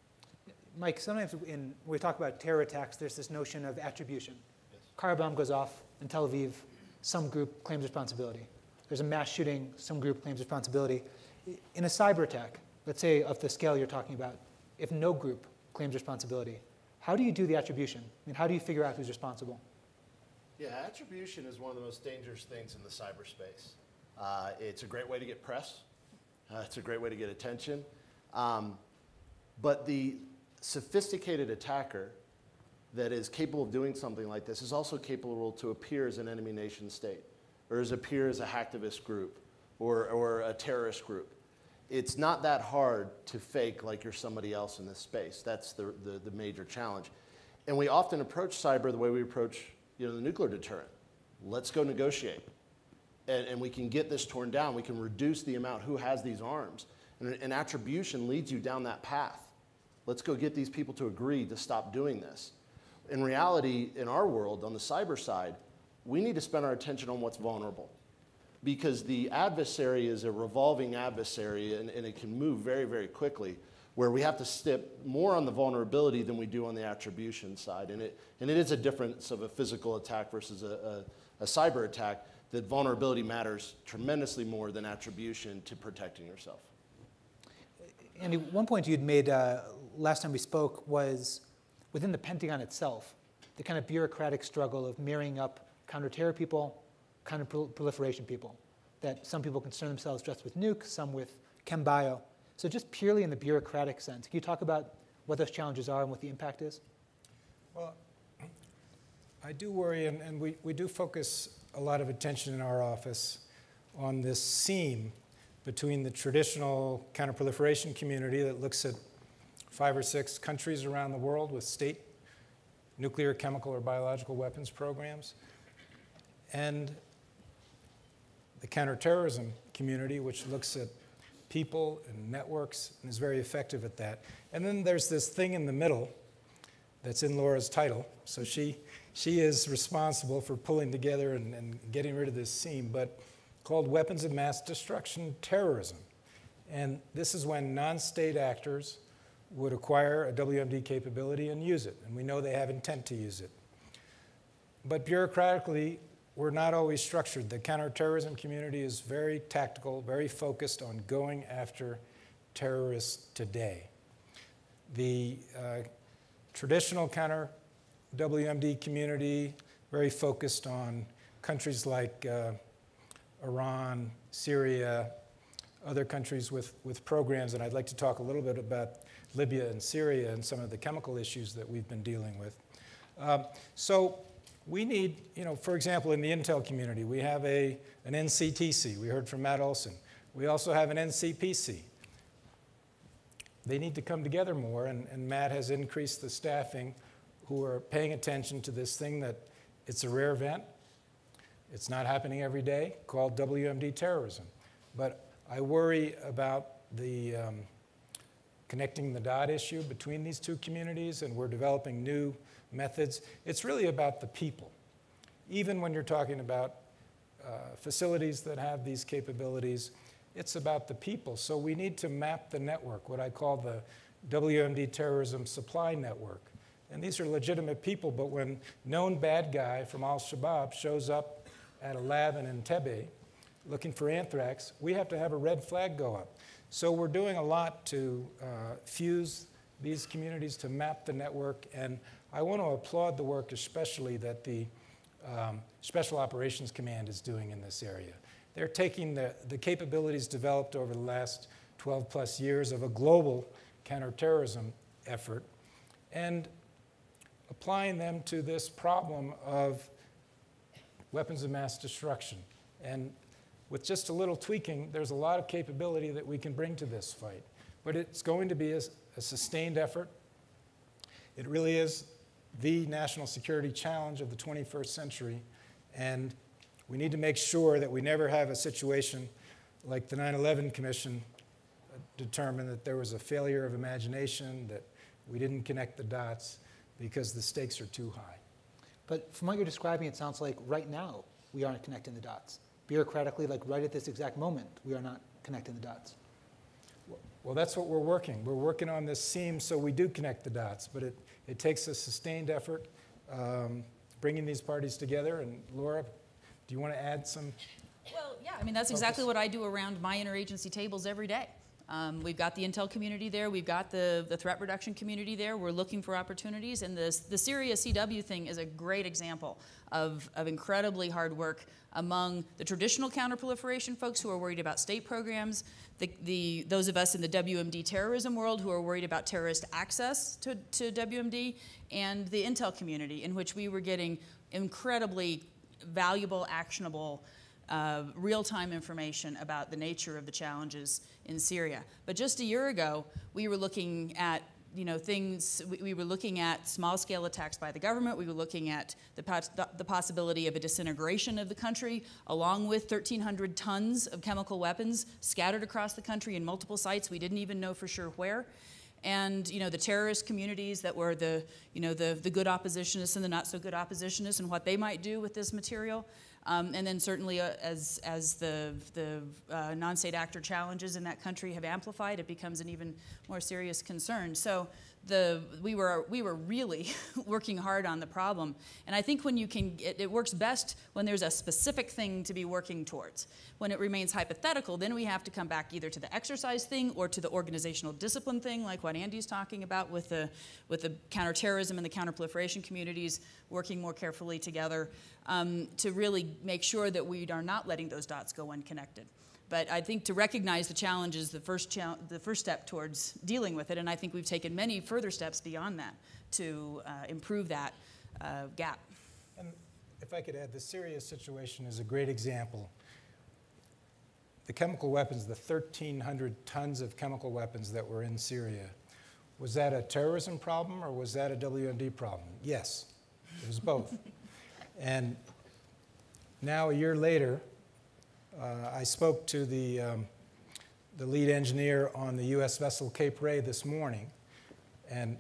Mike, sometimes in, when we talk about terror attacks, there's this notion of attribution. Yes. Car bomb goes off in Tel Aviv, some group claims responsibility. There's a mass shooting, some group claims responsibility. In a cyber attack, let's say of the scale you're talking about, if no group claims responsibility, how do you do the attribution? I mean, how do you figure out who's responsible? Yeah, attribution is one of the most dangerous things in the cyberspace. Uh, it's a great way to get press. Uh, it's a great way to get attention. Um, but the sophisticated attacker that is capable of doing something like this is also capable to appear as an enemy nation state, or as appear as a hacktivist group, or, or a terrorist group. It's not that hard to fake like you're somebody else in this space. That's the, the, the major challenge. And we often approach cyber the way we approach, you know, the nuclear deterrent. Let's go negotiate. And, and we can get this torn down. We can reduce the amount who has these arms. And, and attribution leads you down that path. Let's go get these people to agree to stop doing this. In reality, in our world, on the cyber side, we need to spend our attention on what's vulnerable. Because the adversary is a revolving adversary, and, and it can move very, very quickly, where we have to step more on the vulnerability than we do on the attribution side. And it, and it is a difference of a physical attack versus a, a, a cyber attack, that vulnerability matters tremendously more than attribution to protecting yourself. Andy, one point you'd made uh, last time we spoke was within the Pentagon itself, the kind of bureaucratic struggle of marrying up counterterror people, counter-proliferation people, that some people concern themselves just with nukes, some with chem bio. So just purely in the bureaucratic sense, can you talk about what those challenges are and what the impact is? Well, I do worry, and, and we, we do focus a lot of attention in our office on this seam between the traditional counterproliferation community that looks at five or six countries around the world with state nuclear, chemical, or biological weapons programs, and the counterterrorism community, which looks at people and networks and is very effective at that. And then there's this thing in the middle that's in Laura's title. So she, she is responsible for pulling together and, and getting rid of this seam. But called Weapons of Mass Destruction Terrorism. And this is when non-state actors would acquire a W M D capability and use it. And we know they have intent to use it. But bureaucratically, we're not always structured. The counterterrorism community is very tactical, very focused on going after terrorists today. The uh, traditional counter W M D community, very focused on countries like uh, Iran, Syria, other countries with, with programs, and I'd like to talk a little bit about Libya and Syria and some of the chemical issues that we've been dealing with. Um, so we need, you know, for example, in the Intel community, we have a, an N C T C. We heard from Matt Olson. We also have an N C P C. They need to come together more, and, and Matt has increased the staffing who are paying attention to this thing that it's a rare event. It's not happening every day, called W M D terrorism. But I worry about the um, connecting the dot issue between these two communities, and we're developing new methods. It's really about the people. Even when you're talking about uh, facilities that have these capabilities, it's about the people. So we need to map the network, what I call the W M D terrorism supply network. And these are legitimate people, but when known bad guy from Al-Shabaab shows up at a lab in Entebbe looking for anthrax, we have to have a red flag go up. So we're doing a lot to uh, fuse these communities, to map the network, and I want to applaud the work especially that the um, Special Operations Command is doing in this area. They're taking the, the capabilities developed over the last twelve plus years of a global counterterrorism effort and applying them to this problem of weapons of mass destruction. And with just a little tweaking, there's a lot of capability that we can bring to this fight. But it's going to be a, a sustained effort. It really is the national security challenge of the twenty-first century. And we need to make sure that we never have a situation like the nine eleven Commission determined that there was a failure of imagination, that we didn't connect the dots because the stakes are too high. But from what you're describing, it sounds like right now we aren't connecting the dots. Bureaucratically, like right at this exact moment, we are not connecting the dots. Well, that's what we're working. We're working on this seam so we do connect the dots, but it, it takes a sustained effort um, bringing these parties together. And Laura, do you want to add some? Well, yeah, I mean, that's exactly what I do around my interagency tables every day. Um, we've got the intel community there. We've got the, the threat reduction community there. We're looking for opportunities. And this, the Syria C W thing is a great example of, of incredibly hard work among the traditional counterproliferation folks who are worried about state programs, the, the, those of us in the W M D terrorism world who are worried about terrorist access to, to W M D, and the intel community, in which we were getting incredibly valuable, actionable, Uh, real-time information about the nature of the challenges in Syria. But just a year ago, we were looking at, you know, things, we, we were looking at small-scale attacks by the government. We were looking at the, pos the possibility of a disintegration of the country, along with thirteen hundred tons of chemical weapons scattered across the country in multiple sites. We didn't even know for sure where. And, you know, the terrorist communities that were the, you know, the, the good oppositionists and the not-so-good oppositionists and what they might do with this material. Um, and then certainly uh, as, as the, the uh, non-state actor challenges in that country have amplified, it becomes an even more serious concern. So the, we, were, we were really working hard on the problem. And I think when you can, it, it works best when there's a specific thing to be working towards. When it remains hypothetical, then we have to come back either to the exercise thing or to the organizational discipline thing, like what Andy's talking about with the, with the counterterrorism and the counterproliferation communities working more carefully together um, to really make sure that we are not letting those dots go unconnected. But I think to recognize the challenge is the first, cha the first step towards dealing with it, and I think we've taken many further steps beyond that to uh, improve that uh, gap. And if I could add, the Syria situation is a great example. The chemical weapons, the thirteen hundred tons of chemical weapons that were in Syria, was that a terrorism problem or was that a W M D problem? Yes, it was both. And now, a year later, uh, I spoke to the, um, the lead engineer on the U S vessel Cape Ray this morning, and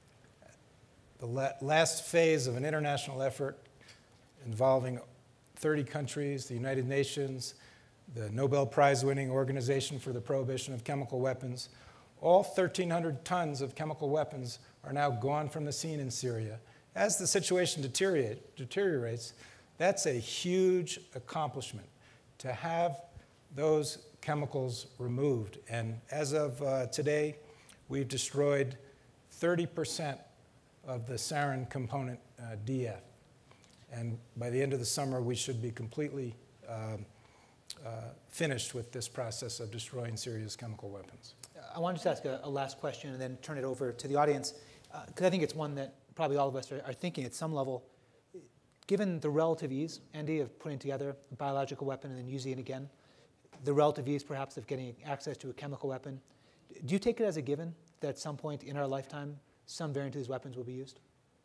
the la last phase of an international effort involving thirty countries, the United Nations, the Nobel Prize-winning Organization for the Prohibition of Chemical Weapons. All thirteen hundred tons of chemical weapons are now gone from the scene in Syria. As the situation deteriorate, deteriorates, that's a huge accomplishment to have those chemicals removed. And as of uh, today, we've destroyed thirty percent of the sarin component uh, D F. And by the end of the summer, we should be completely um, uh, finished with this process of destroying Syria's chemical weapons. I wanted to ask a, a last question and then turn it over to the audience, because uh, I think it's one that probably all of us are, are thinking at some level. Given the relative ease, Andy, of putting together a biological weapon and then using it again, the relative ease perhaps of getting access to a chemical weapon, do you take it as a given that at some point in our lifetime, some variant of these weapons will be used?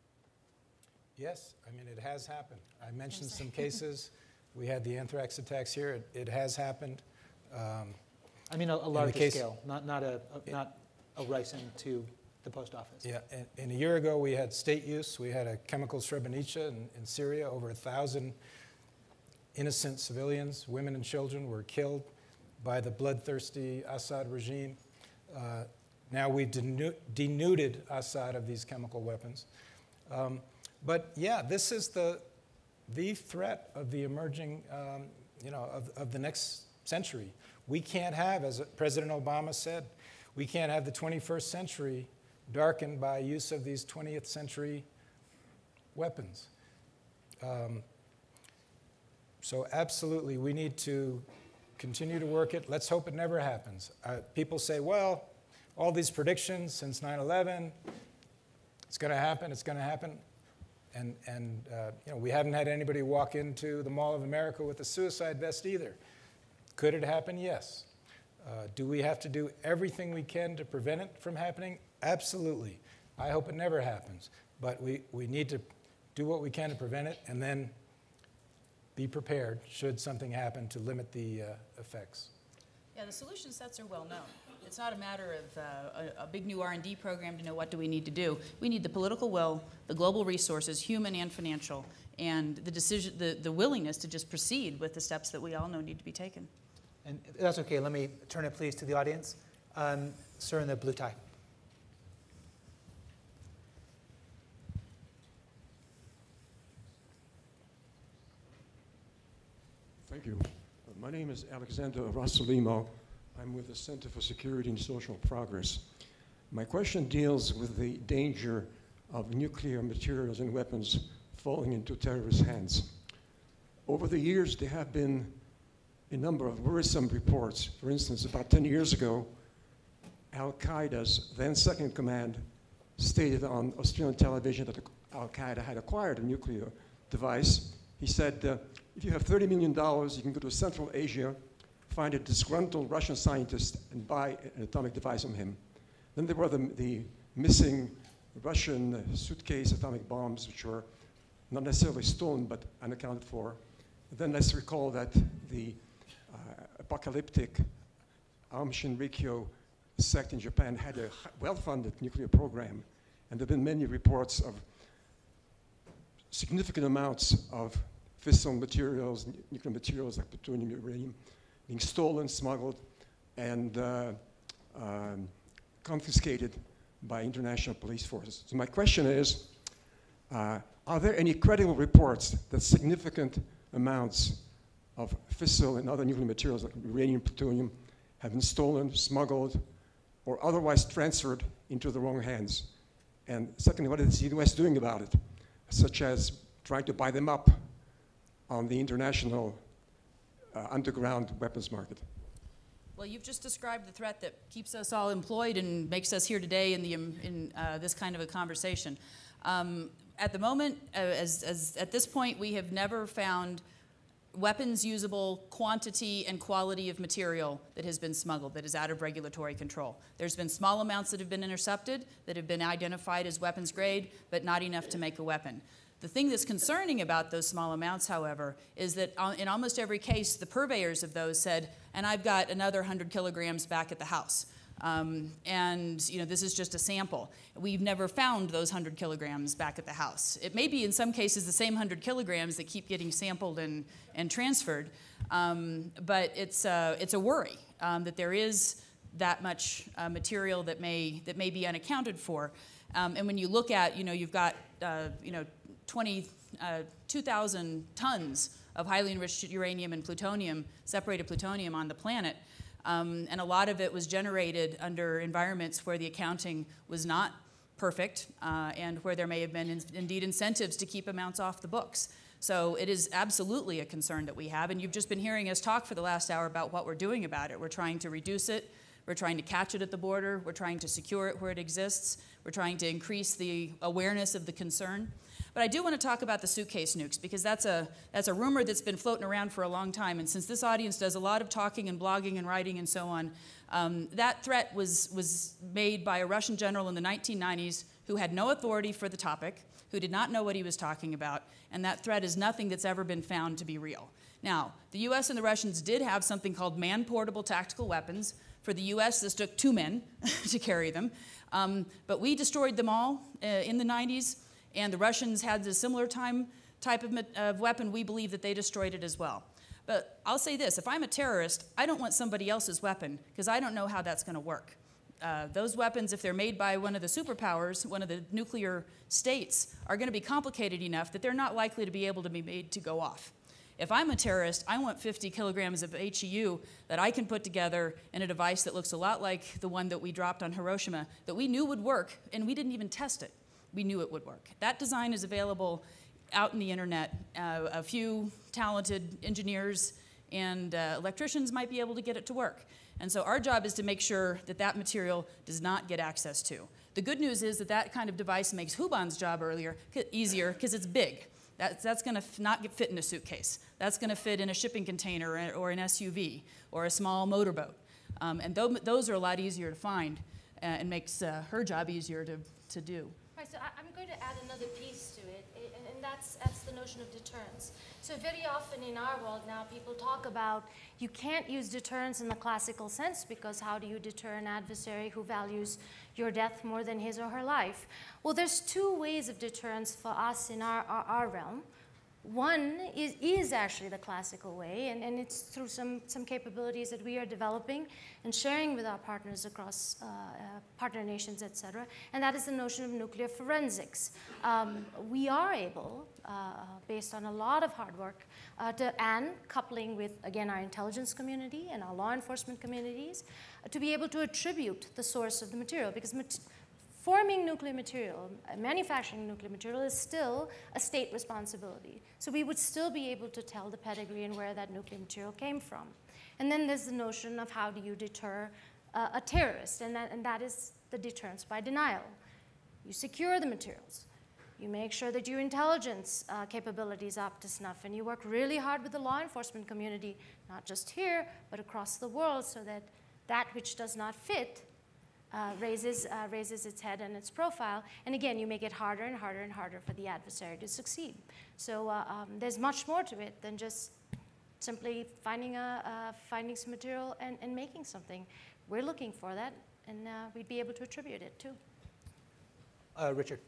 Yes, I mean, it has happened. I mentioned some cases. We had the anthrax attacks here. It, it has happened. Um, I mean, a, a larger case, scale, not, not, a, a, not a ricin to the post office. Yeah, and, and a year ago, we had state use. We had a chemical Srebrenica in, in Syria. Over a thousand innocent civilians, women and children, were killed by the bloodthirsty Assad regime. Uh, now we've denu denuded Assad of these chemical weapons. Um, but yeah, this is the, the threat of the emerging, um, you know, of, of the next century. We can't have, as President Obama said, we can't have the twenty-first century darkened by use of these twentieth century weapons. Um, so absolutely, we need to continue to work it. Let's hope it never happens. Uh, people say, well, all these predictions since nine eleven, it's going to happen, it's going to happen. And, and uh, you know, we haven't had anybody walk into the Mall of America with a suicide vest either. Could it happen? Yes. Uh, do we have to do everything we can to prevent it from happening? Absolutely. I hope it never happens. But we, we need to do what we can to prevent it and then be prepared should something happen to limit the uh, effects. Yeah, the solution sets are well known. It's not a matter of uh, a, a big new R and D program to know what do we need to do. We need the political will, the global resources, human and financial, and the decision, the, the willingness to just proceed with the steps that we all know need to be taken. And if that's okay, let me turn it please to the audience. Um, sir in the blue tie. Thank you. Uh, my name is Alexander Rossolimo. I'm with the Center for Security and Social Progress. My question deals with the danger of nuclear materials and weapons falling into terrorist hands. Over the years, there have been a number of worrisome reports. For instance, about ten years ago, Al-Qaeda's then second in command stated on Australian television that Al-Qaeda had acquired a nuclear device. He said, uh, if you have thirty million dollars, you can go to Central Asia, find a disgruntled Russian scientist, and buy an atomic device from him. Then there were the, the missing Russian uh, suitcase atomic bombs, which were not necessarily stolen, but unaccounted for. And then let's recall that the uh, apocalyptic Aum Shinrikyo sect in Japan had a well-funded nuclear program, and there have been many reports of significant amounts of fissile materials, nuclear materials like plutonium, uranium, being stolen, smuggled, and uh, um, confiscated by international police forces. So my question is, uh, are there any credible reports that significant amounts of fissile and other nuclear materials like uranium, plutonium have been stolen, smuggled, or otherwise transferred into the wrong hands? And secondly, what is the U S doing about it, such as trying to buy them up on the international uh, underground weapons market? Well, you've just described the threat that keeps us all employed and makes us here today in, the, in uh, this kind of a conversation. Um, at the moment, uh, as, as at this point, we have never found weapons usable quantity and quality of material that has been smuggled, that is out of regulatory control. There's been small amounts that have been intercepted, that have been identified as weapons grade, but not enough to make a weapon. The thing that's concerning about those small amounts, however, is that in almost every case, the purveyors of those said, and I've got another one hundred kilograms back at the house. Um, and you know, this is just a sample. We've never found those one hundred kilograms back at the house. It may be in some cases the same one hundred kilograms that keep getting sampled and, and transferred, Um, but it's, uh, it's a worry um, that there is that much uh, material that may, that may be unaccounted for. Um, and when you look at, you know, you've got, uh, you know, twenty, uh, two thousand tons of highly enriched uranium and plutonium, separated plutonium on the planet. Um, and a lot of it was generated under environments where the accounting was not perfect uh, and where there may have been in, indeed incentives to keep amounts off the books. So it is absolutely a concern that we have, and you've just been hearing us talk for the last hour about what we're doing about it. We're trying to reduce it, we're trying to catch it at the border, we're trying to secure it where it exists, we're trying to increase the awareness of the concern. But I do want to talk about the suitcase nukes, because that's a, that's a rumor that's been floating around for a long time, and since this audience does a lot of talking and blogging and writing and so on, um, that threat was, was made by a Russian general in the nineteen nineties who had no authority for the topic, who did not know what he was talking about, and that threat is nothing that's ever been found to be real. Now, the U S and the Russians did have something called man-portable tactical weapons. For the U S, this took two men to carry them, um, but we destroyed them all uh, in the nineties, and the Russians had a similar time, type of, of weapon. We believe that they destroyed it as well. But I'll say this, if I'm a terrorist, I don't want somebody else's weapon, because I don't know how that's going to work. Uh, those weapons, if they're made by one of the superpowers, one of the nuclear states, are going to be complicated enough that they're not likely to be able to be made to go off. If I'm a terrorist, I want fifty kilograms of H E U that I can put together in a device that looks a lot like the one that we dropped on Hiroshima, that we knew would work, and we didn't even test it. We knew it would work. That design is available out in the internet. Uh, a few talented engineers and uh, electricians might be able to get it to work. And so our job is to make sure that that material does not get access to. The good news is that that kind of device makes Huban's job earlier, easier, because it's big. That's, that's going to not get fit in a suitcase. That's going to fit in a shipping container or, or an S U V or a small motorboat. Um, and th those are a lot easier to find uh, and makes uh, her job easier to, to do. Right, so I, I'm going to add another piece to it, and, and that's, that's the notion of deterrence. So very often in our world now, people talk about you can't use deterrence in the classical sense, because how do you deter an adversary who values your death more than his or her life? Well, there's two ways of deterrence for us in our, our, our realm. One is, is actually the classical way, and, and it's through some, some capabilities that we are developing and sharing with our partners across uh, uh, partner nations, et cetera, and that is the notion of nuclear forensics. Um, we are able, uh, based on a lot of hard work, uh, to, and coupling with, again, our intelligence community and our law enforcement communities, uh, to be able to attribute the source of the material, because mat forming nuclear material, manufacturing nuclear material is still a state responsibility. So we would still be able to tell the pedigree and where that nuclear material came from. And then there's the notion of how do you deter uh, a terrorist, and that, and that is the deterrence by denial. You secure the materials. You make sure that your intelligence uh, capabilities are up to snuff, and you work really hard with the law enforcement community, not just here, but across the world, so that that which does not fit Uh, raises, uh, raises its head and its profile. And again, you make it harder and harder and harder for the adversary to succeed. So uh, um, there's much more to it than just simply finding, a, uh, finding some material and, and making something. We're looking for that, and uh, we'd be able to attribute it too. Uh, Richard.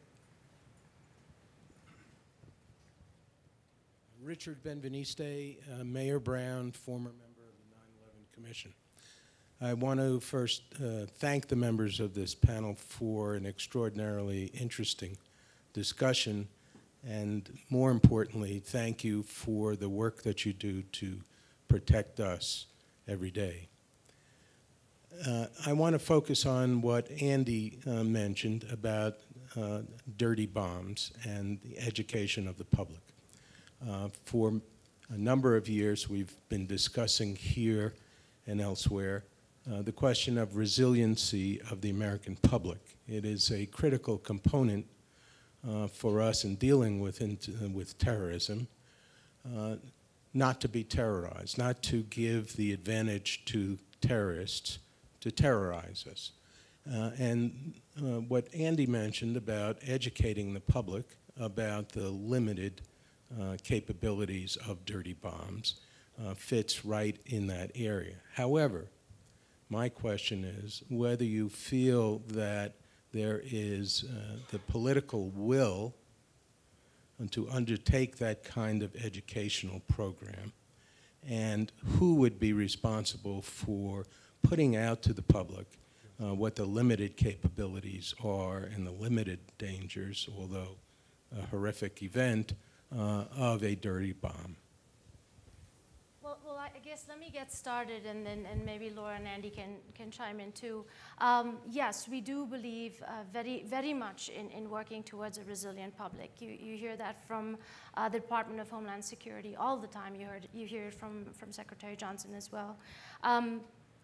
Richard Benveniste, uh, Mayor Brown, former member of the nine eleven Commission. I want to first uh, thank the members of this panel for an extraordinarily interesting discussion, and more importantly, thank you for the work that you do to protect us every day. Uh, I want to focus on what Andy uh, mentioned about uh, dirty bombs and the education of the public. Uh, for a number of years, we've been discussing here and elsewhere Uh, the question of resiliency of the American public. It is a critical component uh, for us in dealing with, in, uh, with terrorism, uh, not to be terrorized, not to give the advantage to terrorists to terrorize us. Uh, and uh, what Andy mentioned about educating the public about the limited uh, capabilities of dirty bombs uh, fits right in that area. However, my question is whether you feel that there is uh, the political will to undertake that kind of educational program, and who would be responsible for putting out to the public uh, what the limited capabilities are and the limited dangers, although a horrific event, uh, of a dirty bomb? Well, well, I guess let me get started, and then and maybe Laura and Andy can can chime in too. Um, yes, we do believe uh, very very much in, in working towards a resilient public. You you hear that from uh, the Department of Homeland Security all the time. You heard you hear it from from Secretary Johnson as well. Um,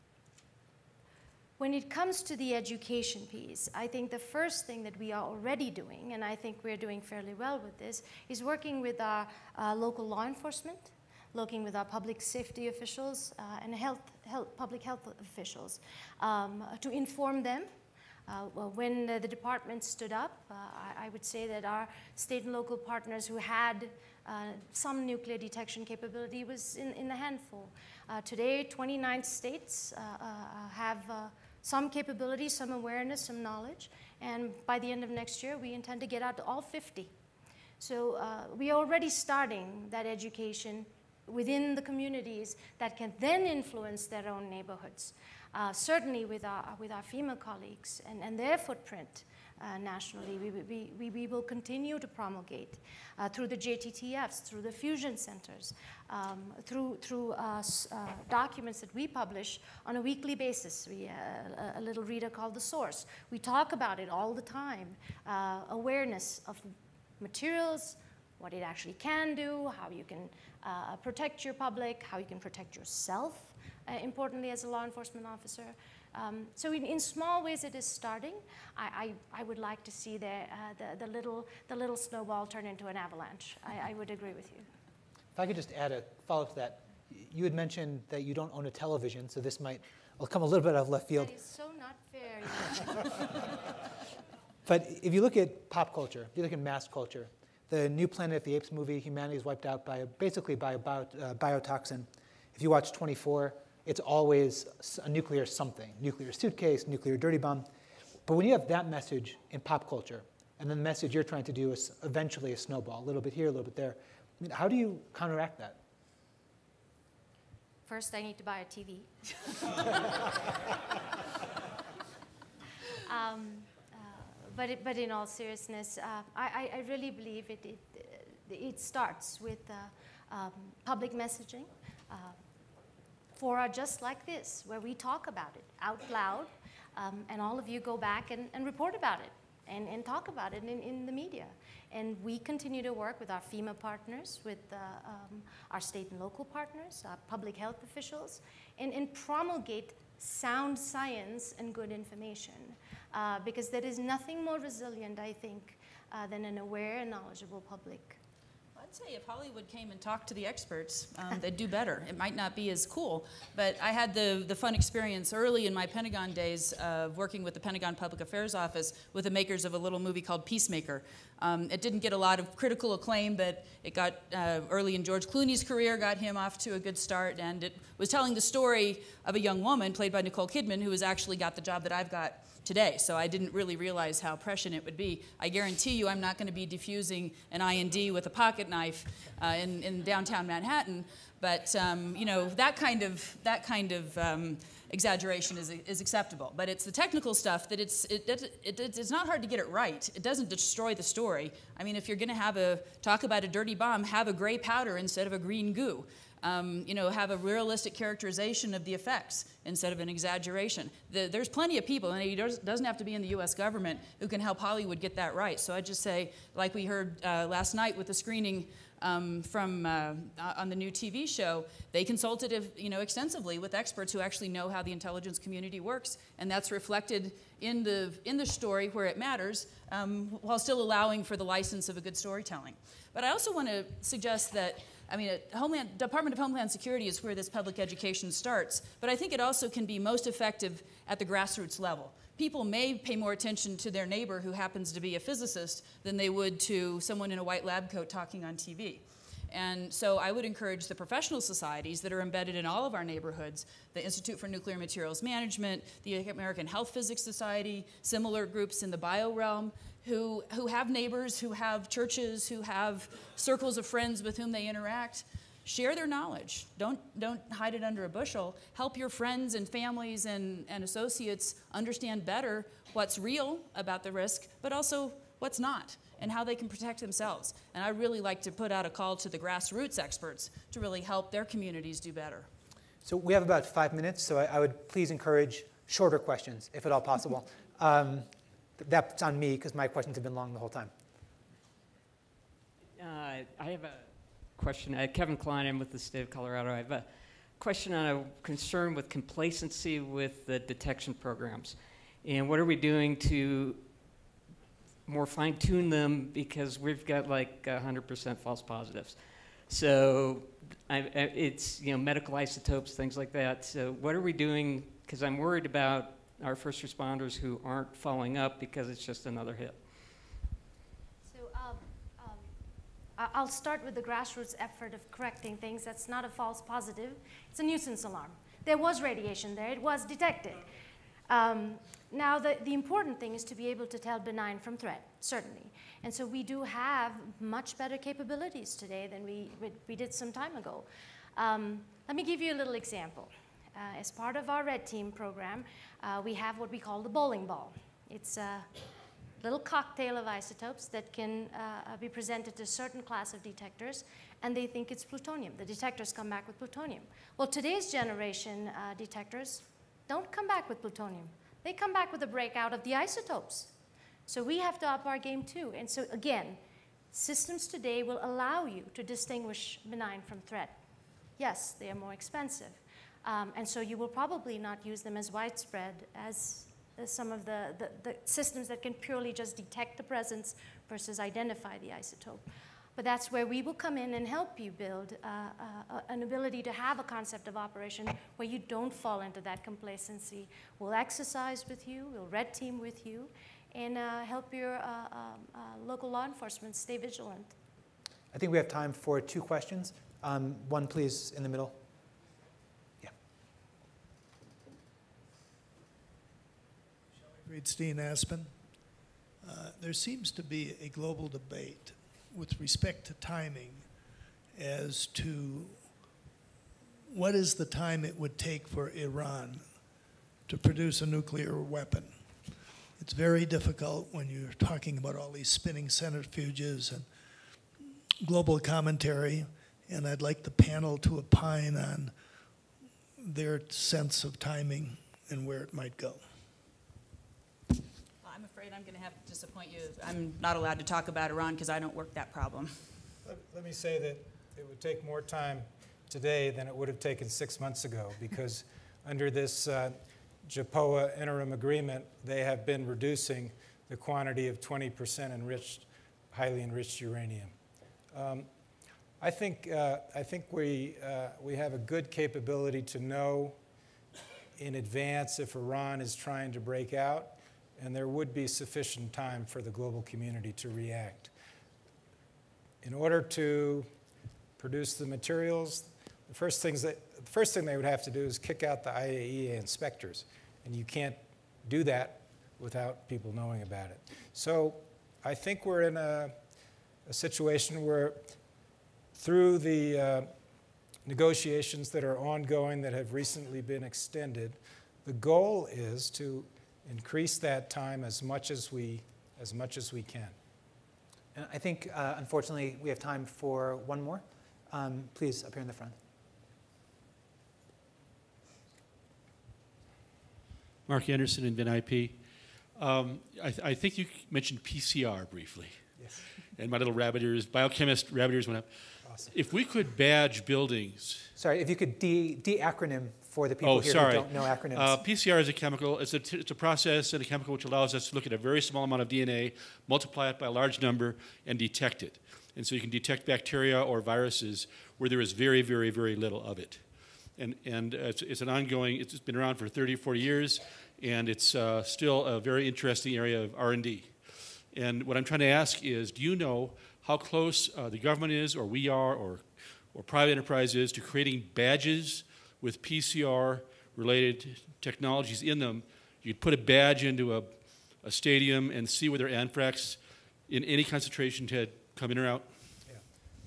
When it comes to the education piece, I think the first thing that we are already doing, and I think we're doing fairly well with this, is working with our uh, local law enforcement, working with our public safety officials uh, and health, health, public health officials um, to inform them. Uh, well, when uh, the department stood up, uh, I, I would say that our state and local partners who had uh, some nuclear detection capability was in, in the handful. Uh, today, twenty-nine states uh, uh, have uh, some capability, some awareness, some knowledge, and by the end of next year, we intend to get out to all fifty. So uh, we are already starting that education within the communities that can then influence their own neighborhoods. Uh, certainly with our, with our FEMA colleagues and, and their footprint uh, nationally, we, we, we, we will continue to promulgate uh, through the J T T Fs, through the fusion centers, um, through, through uh, uh, documents that we publish on a weekly basis. We, uh, a little reader called The Source. We talk about it all the time, uh, awareness of materials, what it actually can do, how you can uh, protect your public, how you can protect yourself, uh, importantly as a law enforcement officer. Um, so in, in small ways it is starting. I, I, I would like to see the, uh, the, the, little, the little snowball turn into an avalanche. I, I would agree with you. If I could just add a follow-up to that. You had mentioned that you don't own a television, so this might will come a little bit out of left field. That is so not fair. But if you look at pop culture, if you look at mass culture, the new Planet of the Apes movie, humanity is wiped out by basically by a bio, uh, biotoxin. If you watch twenty-four, it's always a nuclear something, nuclear suitcase, nuclear dirty bomb. But when you have that message in pop culture, and then the message you're trying to do is eventually a snowball, a little bit here, a little bit there, I mean, how do you counteract that? First, I need to buy a T V. um, But, it, but in all seriousness, uh, I, I really believe it, it, it starts with uh, um, public messaging, uh, fora just like this, where we talk about it out loud, um, and all of you go back and, and report about it and, and talk about it in, in the media. And we continue to work with our FEMA partners, with uh, um, our state and local partners, our public health officials, and, and promulgate sound science and good information. Uh, because there is nothing more resilient, I think, uh, than an aware and knowledgeable public. I'd say if Hollywood came and talked to the experts, um, they'd do better. It might not be as cool, but I had the, the fun experience early in my Pentagon days of working with the Pentagon Public Affairs Office with the makers of a little movie called Peacemaker. Um, it didn't get a lot of critical acclaim, but it got uh, early in George Clooney's career, got him off to a good start, and it was telling the story of a young woman played by Nicole Kidman who has actually got the job that I've got today, so I didn't really realize how prescient it would be. I guarantee you I'm not going to be defusing an I N D with a pocket knife uh, in, in downtown Manhattan, but um, you know, that kind of, that kind of um, exaggeration is, is acceptable. But it's the technical stuff that it's, it, it, it, it's not hard to get it right. It doesn't destroy the story. I mean, if you're going to have a, talk about a dirty bomb, have a gray powder instead of a green goo. Um, you know, have a realistic characterization of the effects instead of an exaggeration. The, there's plenty of people, and it doesn't have to be in the U S government, who can help Hollywood get that right. So I just say, like we heard uh, last night with the screening um, from uh, on the new T V show, they consulted, you know, extensively with experts who actually know how the intelligence community works, and that's reflected in the in the story where it matters, um, while still allowing for the license of a good storytelling. But I also want to suggest that, I mean, Homeland, Department of Homeland Security is where this public education starts, but I think it also can be most effective at the grassroots level. People may pay more attention to their neighbor who happens to be a physicist than they would to someone in a white lab coat talking on T V. And so I would encourage the professional societies that are embedded in all of our neighborhoods, the Institute for Nuclear Materials Management, the American Health Physics Society, similar groups in the bio realm, who, who have neighbors, who have churches, who have circles of friends with whom they interact, share their knowledge. Don't, don't hide it under a bushel. Help your friends and families and, and associates understand better what's real about the risk, but also what's not, and how they can protect themselves. And I really like to put out a call to the grassroots experts to really help their communities do better. So we have about five minutes, so I, I would please encourage shorter questions, if at all possible. Um, that's on me, because my questions have been long the whole time. Uh, I have a question. Uh, Kevin Klein, I'm with the state of Colorado. I have a question on a concern with complacency with the detection programs. And what are we doing to more fine-tune them, because we've got like one hundred percent false positives. So I, I, it's, you know, medical isotopes, things like that. So what are we doing? Because I'm worried about our first responders who aren't following up because it's just another hit. So um, um, I- I'll start with the grassroots effort of correcting things. That's not a false positive. It's a nuisance alarm. There was radiation there. It was detected. Um, now, the, the important thing is to be able to tell benign from threat, certainly. And so we do have much better capabilities today than we, we, we did some time ago. Um, let me give you a little example. Uh, as part of our Red Team program, uh, we have what we call the bowling ball. It's a little cocktail of isotopes that can uh, be presented to a certain class of detectors, and they think it's plutonium. The detectors come back with plutonium. Well, today's generation uh, detectors don't come back with plutonium. They come back with a breakout of the isotopes. So we have to up our game too. And so again, systems today will allow you to distinguish benign from threat. Yes, they are more expensive. Um, and so you will probably not use them as widespread as, as some of the, the, the systems that can purely just detect the presence versus identify the isotope. But that's where we will come in and help you build uh, uh, an ability to have a concept of operation where you don't fall into that complacency. We'll exercise with you, we'll red team with you, and uh, help your uh, um, uh, local law enforcement stay vigilant. I think we have time for two questions. Um, one, please, in the middle. Yeah. Dreazen, Aspen. Uh, there seems to be a global debate with respect to timing as to what is the time it would take for Iran to produce a nuclear weapon. It's very difficult when you're talking about all these spinning centrifuges and global commentary, and I'd like the panel to opine on their sense of timing and where it might go. I'm afraid I'm going to have to disappoint you. I'm not allowed to talk about Iran because I don't work that problem. Let, let me say that it would take more time today than it would have taken six months ago, because under this uh, JPOA interim agreement, they have been reducing the quantity of twenty percent enriched, highly enriched uranium. Um, I think, uh, I think we, uh, we have a good capability to know in advance if Iran is trying to break out, and there would be sufficient time for the global community to react. In order to produce the materials, the first, things that, the first thing they would have to do is kick out the I A E A inspectors, and you can't do that without people knowing about it. So I think we're in a, a situation where through the uh, negotiations that are ongoing that have recently been extended, the goal is to increase that time as much as we, as much as we can. And I think, uh, unfortunately, we have time for one more. Um, please, up here in the front. Mark Anderson in V I N I P. Um, I, th I think you mentioned P C R briefly. Yes. And my little rabbit ears, biochemist rabbit ears went up. Awesome. If we could badge buildings. Sorry, if you could de, de acronym for the people oh, here sorry. who don't know acronyms. Uh, P C R is a chemical. It's a, t it's a process and a chemical which allows us to look at a very small amount of D N A, multiply it by a large number, and detect it. And so you can detect bacteria or viruses where there is very, very, very little of it. And, and uh, it's, it's an ongoing, it's been around for thirty, forty years, and it's uh, still a very interesting area of R and D. And what I'm trying to ask is, do you know how close uh, the government is, or we are, or, or private enterprise is, to creating badges with P C R-related technologies in them? You'd put a badge into a, a stadium and see whether anthrax in any concentration had come in or out? Yeah.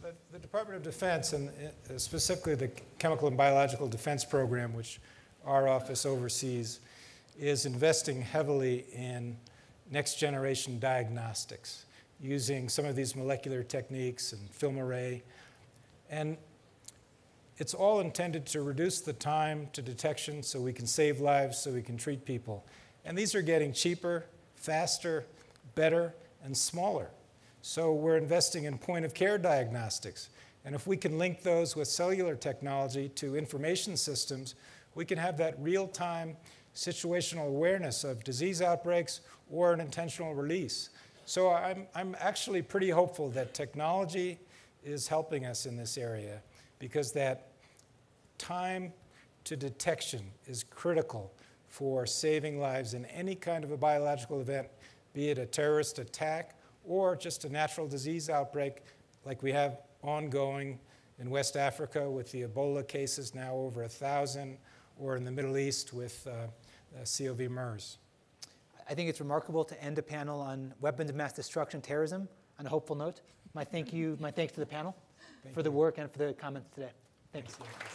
the, the Department of Defense, and uh, specifically the Chemical and Biological Defense Program, which our office oversees, is investing heavily in next-generation diagnostics, using some of these molecular techniques and film array. And it's all intended to reduce the time to detection so we can save lives, so we can treat people. And these are getting cheaper, faster, better, and smaller. So we're investing in point-of-care diagnostics. And if we can link those with cellular technology to information systems, we can have that real-time situational awareness of disease outbreaks or an intentional release. So I'm, I'm actually pretty hopeful that technology is helping us in this area, because that time to detection is critical for saving lives in any kind of a biological event, be it a terrorist attack or just a natural disease outbreak like we have ongoing in West Africa with the Ebola cases now over a thousand, or in the Middle East with uh, uh, C O V MERS. I think it's remarkable to end a panel on weapons of mass destruction, terrorism, on a hopeful note. My thank you, my thanks to the panel Thank for you. the work and for the comments today. Thank you.